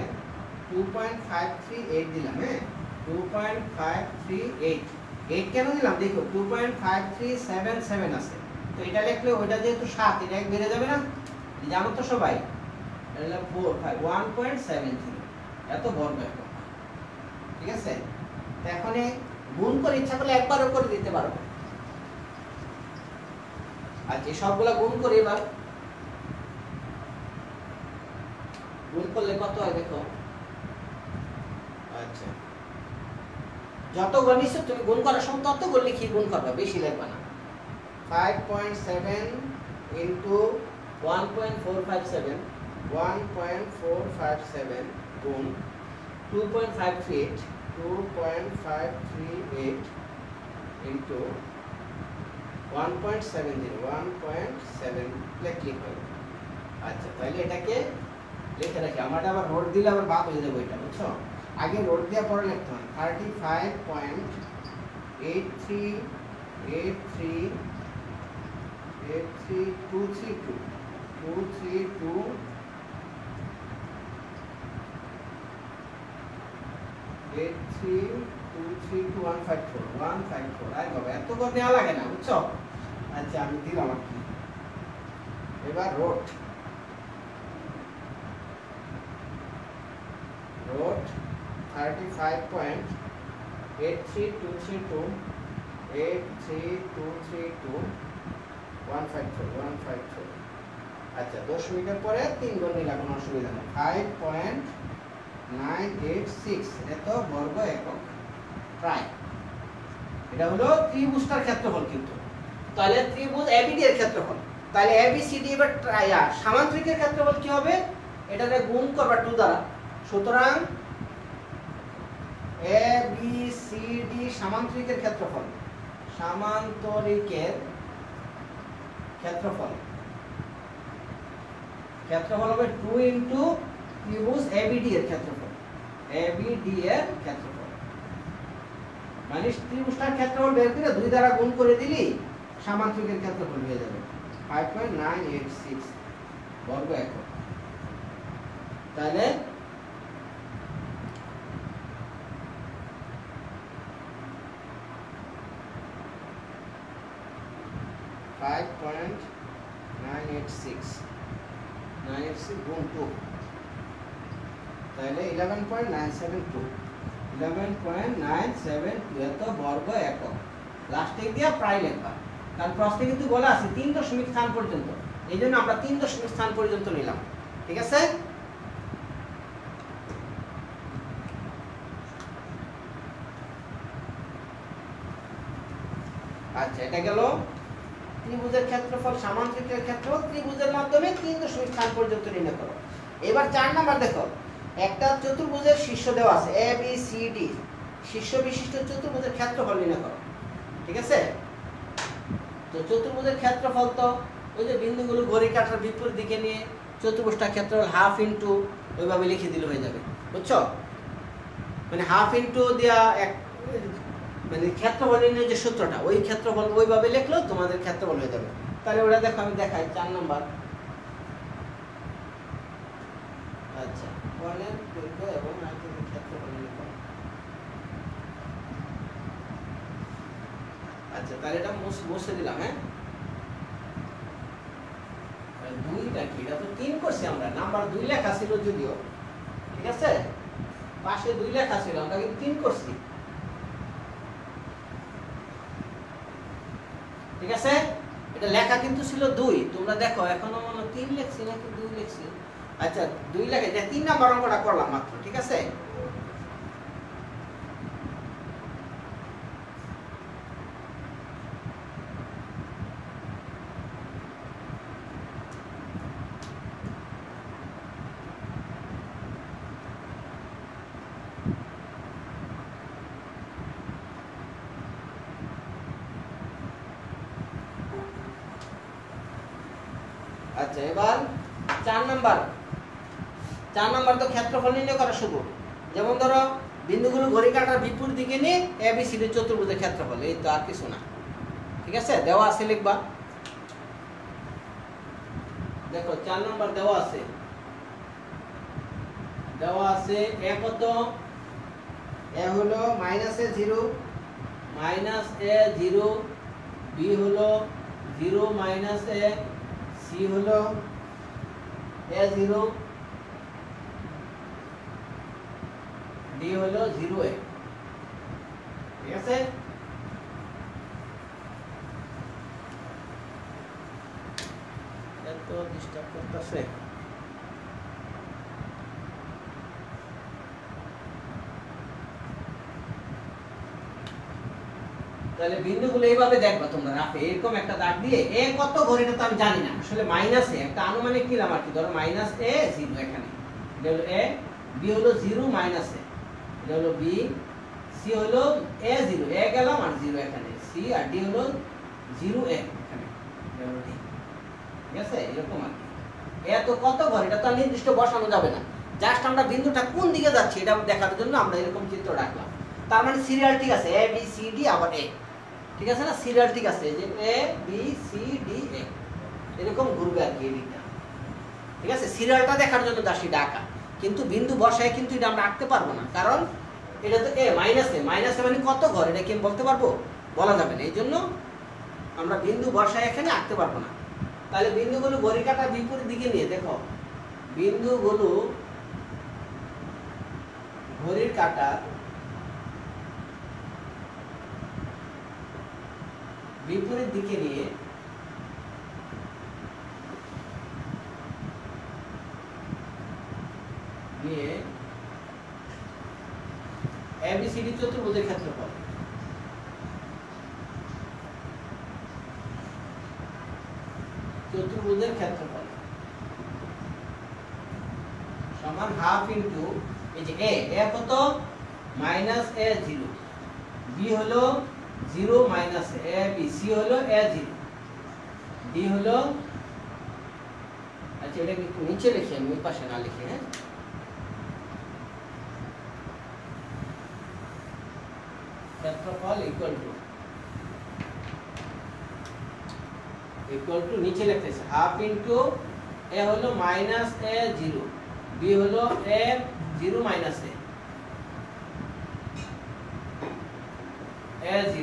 2.538 দিলাম, হ্যাঁ। 2.538 8 কেন দিলাম দেখো, 2.5377 আছে, তো এটা লিখলে ওইটা যেহেতু 7 এটা এক বেড়ে যাবে না, জানো তো সবাই। তাহলে 1.70 এত বর্গ একক, ঠিক আছে। তো এখন গুণ করে ইচ্ছা করলে একবারও করে দিতে পারো। আচ্ছা, সবগুলা গুণ করে এবার গুণ করলে কত হয় দেখো। আচ্ছা, যত গুণ নিশ্চয় তুমি গুণ করার সময় তত গুণ লিখি গুণ করবা, বেশি লিখবা না। 5.7 ইনটু 1.457 গুণ 2.538 ইনটু 1.7 লিখলি হবে। আচ্ছা, তাহলে এটাকে লিখে রাখি। আমারটা আবার রোড দিলে আবার বাদ হয়ে যাবে এটা, বুঝছো। আগে রোড দেওয়া পরে লিখতে হয় 35.83232 154 আরে বাবা এত করে দেওয়া লাগে না, বুঝছো। আচ্ছা, আমি দিলাম আর কি। এবার রোড 35.83232 আচ্ছা, দশমিকের পরে 3 গুণ নিলে কোনো অসুবিধা নেই। 5.986 এত বর্গ একক প্রায়। এটা হলো ত্রিভুজটার ক্ষেত্রফল, কিন্তু তাহলে ত্রিভুজ এবিডি এর ক্ষেত্রফল। তাহলে এবিসিডি এবার সামান্তরিকের ক্ষেত্রফল কি হবে, এটাকে গুণ করবা 2 দ্বারা। সুতরাং এবিসিডি সামান্তরিকের ক্ষেত্রফল, সামান্তরিকের ক্ষেত্রফল হবে 2 ইনটু ত্রিভুজ এবিডি এর ক্ষেত্রফল। এবিডি এর ক্ষেত্রফল মানে ত্রিভুজটার ক্ষেত্রফল বের করে 2 দ্বারা গুণ করে দিলি সামান্তরিকের ক্ষেত্রফল হয়ে যাবে 5.986 বর্গ একক। তাহলে গুণ 2 তাহলে 11.972 এত বর্গ একক। লাস্টে দিয়ে প্রায় লিখবা, কারণ প্রশ্নে কিন্তু বলা আছে 3 দশমিক স্থান পর্যন্ত, এই জন্য আমরা 3 দশমিক স্থান পর্যন্ত নিলাম, ঠিক আছে। আচ্ছা, এটা গেল ত্রিভুজের ক্ষেত্রফল, সামান্তরিকের ক্ষেত্রফল, ত্রিভুজের মাধ্যমে 3 দশমিক স্থান পর্যন্ত নির্ণয় করো। এবার 4 নাম্বার দেখো, একটা চতুর্ভুজের শীর্ষ দেওয়া আছে এ বি সি ডি, শীর্ষ বিশিষ্ট চতুর্ভুজের ক্ষেত্রফল নির্ণয় করো, ঠিক আছে। তো চতুর্ভুজের ক্ষেত্রফল তো ওই যে বিন্দুগুলো ঘড়ি কাঁটার বিপরীত দিকে নিয়ে চতুর্ভুজটার ক্ষেত্রফল হাফ ইনটু ওইভাবে লিখে দিলে হয়ে যাবে, বুঝছো। মানে হাফ ইনটু দেয়া এক মানে ক্ষেত্রফল নির্ণয়ের যে সূত্রটা, ওই ক্ষেত্রফল ওইভাবে লিখলেও তোমাদের ক্ষেত্রফল হয়ে যাবে। তাহলে ওটা দেখো, আমি দেখাই 4 নাম্বার। আচ্ছা, বলেন দৈর্ঘ্য এবং আয়তনের ক্ষেত্রফল নির্ণয় করো। আচ্ছা, তাহলে এটা মুছে দিলাম, হ্যাঁ। নাকি? এটা তো 3 করছি আমরা, নাম্বার 2 লেখা ছিল যদিও, ঠিক আছে, পাশে 2 লেখা ছিল, আমরা কিন্তু 3 করছি, ঠিক আছে। এটা লেখা কিন্তু ছিল 2, তোমরা দেখো এখনো মনে 3 লিখছি নাকি 2 লিখছি। আচ্ছা 2 লেখা, এটা 3 নাম্বার অঙ্কটা করলাম মাত্র, ঠিক আছে। আচ্ছা এবার 4 নাম্বার তো ক্ষেত্রফল নির্ণয় করা শুরু। যেমন ধরো বিন্দুগুলো ঘড়ি কাঁটার বিপরীত দিকে নিয়ে ABCD চতুর্ভুজের ক্ষেত্রফল, এই তো, আর কিছু না, ঠিক আছে। দেওয়া আছে, লিখবা, দেখো 4 নাম্বার দেওয়া আছে a কত, a হলো -a0 b হলো 0 - a, c হলো a0, d হলো 0a, ঠিক আছে। এত ডিস্টার্ব করতেছে। তাহলে বিন্দুগুলো এইভাবে দেখবা তোমরা, রাফে এরকম একটা দাগ দিয়ে a কত ঘড়িটা তো আমি জানি না, আসলে মাইনাসে একটা আনুমানিক নিলাম আর কি, ধরো -a0 এখানে, এটা হলো a, b হলো 0 - a, এটা হলো b, c হলো a0, a গেলাম আর 0 এখানে, c, আর d হলো 0a এখানে, এটা হলো d, ঠিক আছে। এরকম আর কি, a তো কত ঘর এটা তো নির্দিষ্ট বসানো যাবে না, জাস্ট আমরা বিন্দুটা কোন দিকে যাচ্ছে এটা দেখার জন্য আমরা এরকম চিত্র রাখলাম। তার মানে সিরিয়াল ঠিক আছে, a b c d আবার a, ঠিক আছে না, সিরিয়াল ঠিক আছে, যে a b c d a এরকম ঘুরবে আর কি এদিকটা, ঠিক আছে। সিরিয়ালটা দেখার জন্য দাসি ডাকা, কিন্তু বিন্দু বসায় কিন্তু এটা আমরা আঁকতে পারবো না, কারণ এটা তো a মানে কত ঘর এটা কি বলতে পারবো, বলা যাবে না, এই জন্য আমরা বিন্দু বসায় এখানে আঁকতে পারবো না। তাহলে বিন্দুগুলো ঘড়ি কাঁটার বিপরীত দিকে নিয়ে, দেখো বিন্দুগুলো ঘড়ির কাঁটার বিপরীত দিকে নিয়ে ABCD চতুর্ভুজের ক্ষেত্রফল, সমান হাফ ইনটু এই যে a কত -a0, b হলো 0 - a, b, c হলো a0, d হলো, আচ্ছা এটা একটু নিচে লিখি আমি, ওই পাশে না লিখে, হ্যাঁ, ক্ষেত্রফল ইকুয়াল টু নিচে লিখতেছে হাফ ইনটু a হলো -a0, b হলো a0 - a0,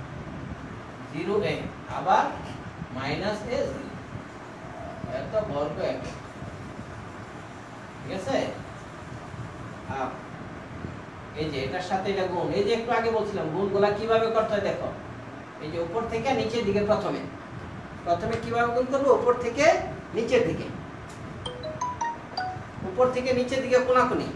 0a আবার -a0, এত বর্গ এক, ঠিক আছে। এই যে এটার সাথে এটা গুণ, এই যে একটু আগে বলছিলাম গুণগুলা কিভাবে করতে হয় দেখো, এই যে উপর থেকে নিচের দিকে, প্রথমে কিভাবে গুণ করবো, উপর থেকে নিচের দিকে, উপর থেকে নিচের দিকে কোনাকুনি,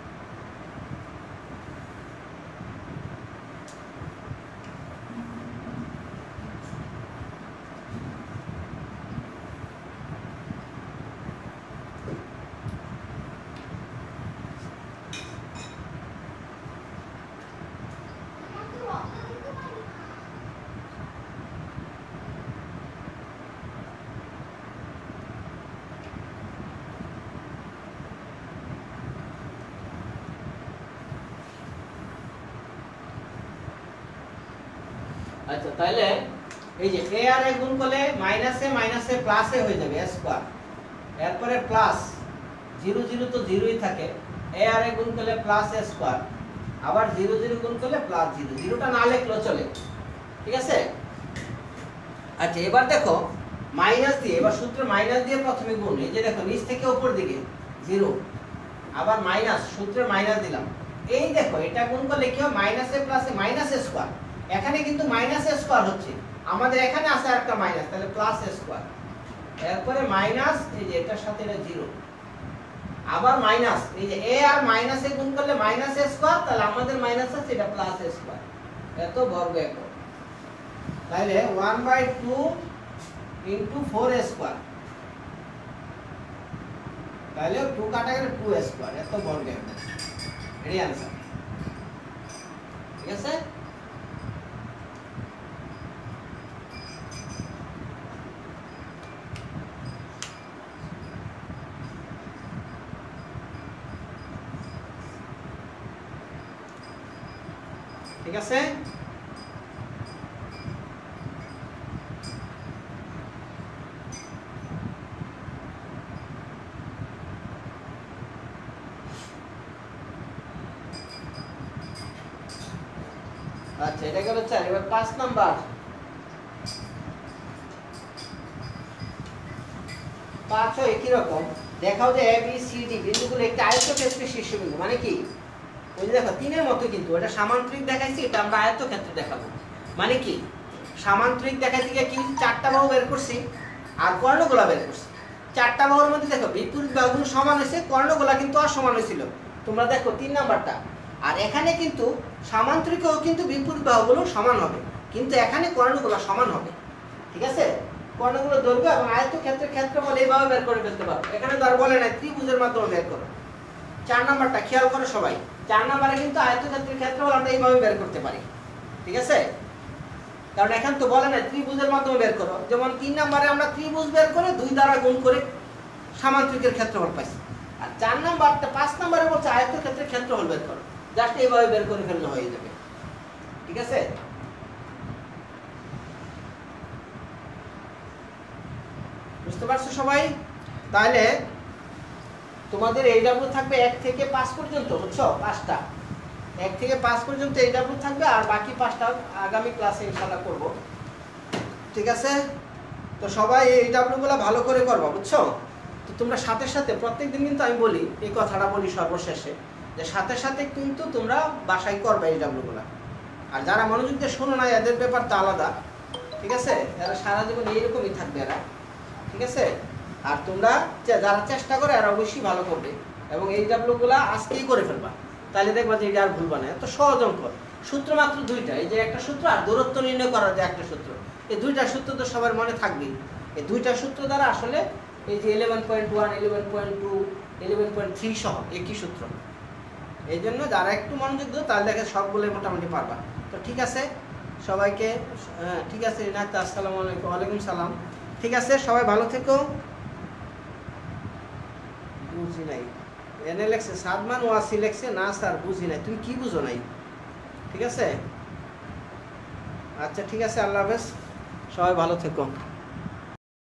আচ্ছা তাহলে এই যে a আর a গুণ করলে মাইনাসে প্লাসে হয়ে যাবে a স্কয়ার, এরপরে প্লাস 0 0 তো 0ই থাকে, a আর a গুণ করলে প্লাস a স্কয়ার, আবার 0 0 গুণ করলে প্লাস 0, 0টা না লিখলেও চলে, ঠিক আছে। আচ্ছা এবার দেখো মাইনাস দিয়ে, এবার সূত্রে মাইনাস দিয়ে প্রথমে গুণ, এই যে দেখো নিচ থেকে উপর দিকে 0, আবার মাইনাস, সূত্রে মাইনাস দিলাম, এই দেখো এটা গুণ করলে কি হয়, মাইনাসে প্লাসে মাইনাস স্কয়ার, এখানে কিন্তু মাইনাস স্কয়ার হচ্ছে, আমাদের এখানে আছে একটা মাইনাস, তাহলে প্লাস স্কয়ার, এরপরে মাইনাস, এই যে এটার সাথে এটা 0, আবার মাইনাস, এই যে a আর মাইনাসে গুণ করলে মাইনাস স্কয়ার, তাহলে আমাদের মাইনাস আছে এটা প্লাস স্কয়ার, এত বর্গ একক, তাহলে 1/2 ইনটু 4 স্কয়ার, তাহলে 2 কাটা গেলে 2 স্কয়ার, এত বর্গ একক, এটাই आंसर। ঠিক আছে, ঠিক আছে, আচ্ছা এটা গেল 4, এবার 5 নাম্বার, 5 একই রকম, দেখাও যে a b c d বিন্দুগুলো একটা আয়তক্ষেত্রের শীর্ষবিন্দু, মানে কি ওই যে দেখো 3 এর মতো, কিন্তু এটা সামান্তরিক দেখাইছি, এটা আমরা আয়তক্ষেত্র দেখাবো, মানে কি সামান্তরিক দেখাইতে গিয়ে কি চারটা বাহু বের করছি আর কর্ণগোলা বের করছি, চারটা বাহুর মধ্যে দেখো বিপরীত বাহুগুলো সমান হয়েছে, কর্ণগোলা কিন্তু অসমান হয়েছিল, তোমরা দেখো 3 নাম্বারটা, আর এখানে কিন্তু সামান্তরিকও কিন্তু বিপরীত বাহুগুলো সমান হবে, কিন্তু এখানে কর্ণগুলো সমান হবে। ঠিক আছে, কর্ণগুলো দৈর্ঘ্য এবং আয়তক্ষেত্রের ক্ষেত্রফল এইভাবে বের করে ফেলতে পারো, এখানে তো আর বলে নাই ত্রিভুজের মাধ্যমে বের করো। 4 নাম্বারটা খেয়াল করো সবাই, 4 নাম্বারে কিন্তু আয়তক্ষেত্রের ক্ষেত্রফল আমরা এইভাবে বের করতে পারি। ঠিক আছে, কারণ এখানে তো বলে নাই ত্রিভুজের মাধ্যমে বের করো, যেমন 3 নাম্বারে আমরা ত্রিভুজ বের করে 2 দ্বারা গুণ করে সামান্তরিকের ক্ষেত্রফল পাইছি, আর 4 নাম্বারটা 5 নাম্বারে বলছে আয়তক্ষেত্রের ক্ষেত্রফল বের করো, জাস্ট এইভাবে বের করে ফেললে হয়ে যাবে। ঠিক আছে, বুঝতে পারছো সবাই? তাহলে তোমাদের এইডব্লিউ থাকবে 1 থেকে 5 পর্যন্ত, বুঝছো? 5টা 1 থেকে 5 পর্যন্ত এইডব্লিউ থাকবে, আর বাকি 5টা আগামী ক্লাসে ইনশাআল্লাহ করব। ঠিক আছে, তো সবাই এইডব্লিউ গুলো ভালো করে করবা, বুঝছো? তো তোমরা সাথে সাথে প্রত্যেকদিন কিন্তু আমি বলি, এই কথাটা বলি সর্বশেষে, যে সাথে সাথে কিন্তু তোমরা বাসায় করবে এইডব্লিউ গুলো, আর যারা মনোযোগ দিয়ে শোনো না এদের ব্যাপারটা আলাদা। ঠিক আছে, এরা সারা জীবন এইরকমই থাকবে এরা। ঠিক আছে, আর তোমরা যারা চেষ্টা করে এরা অবশ্যই ভালো করবে, এবং এইডব্লিউ গুলা আজকেই করে ফেলবা, তাহলে দেখবা যে এটা আর ভুলবা না। এত সহজ অঙ্ক, সূত্র মাত্র 2টা, এই যে একটা সূত্র আর দূরত্ব নির্ণয় করার যে একটা সূত্র, এই 2টা সূত্র তো সবার মনে থাকবেই। এই 2টা সূত্র দ্বারা আসলে এই যে 11.1, 11.2, 11.3 সহ একই সূত্র। এই জন্য যারা একটু মনোযোগ দাও তাহলে দেখে সবগুলোই মোটামুটি পারবা। তো ঠিক আছে সবাইকে, ঠিক আছে রিনাত, আসসালামু আলাইকুম। ওয়ালাইকুম সালাম। ঠিক আছে, সবাই ভালো থেকো। বুঝি নাই এনে লেখছে সাদমান ওয়াসি লেখছে, না স্যার বুঝি নাই, তুমি কি বুঝো নাই? ঠিক আছে, আচ্ছা ঠিক আছে, আল্লাহ হাফেজ, সবাই ভালো থেকো।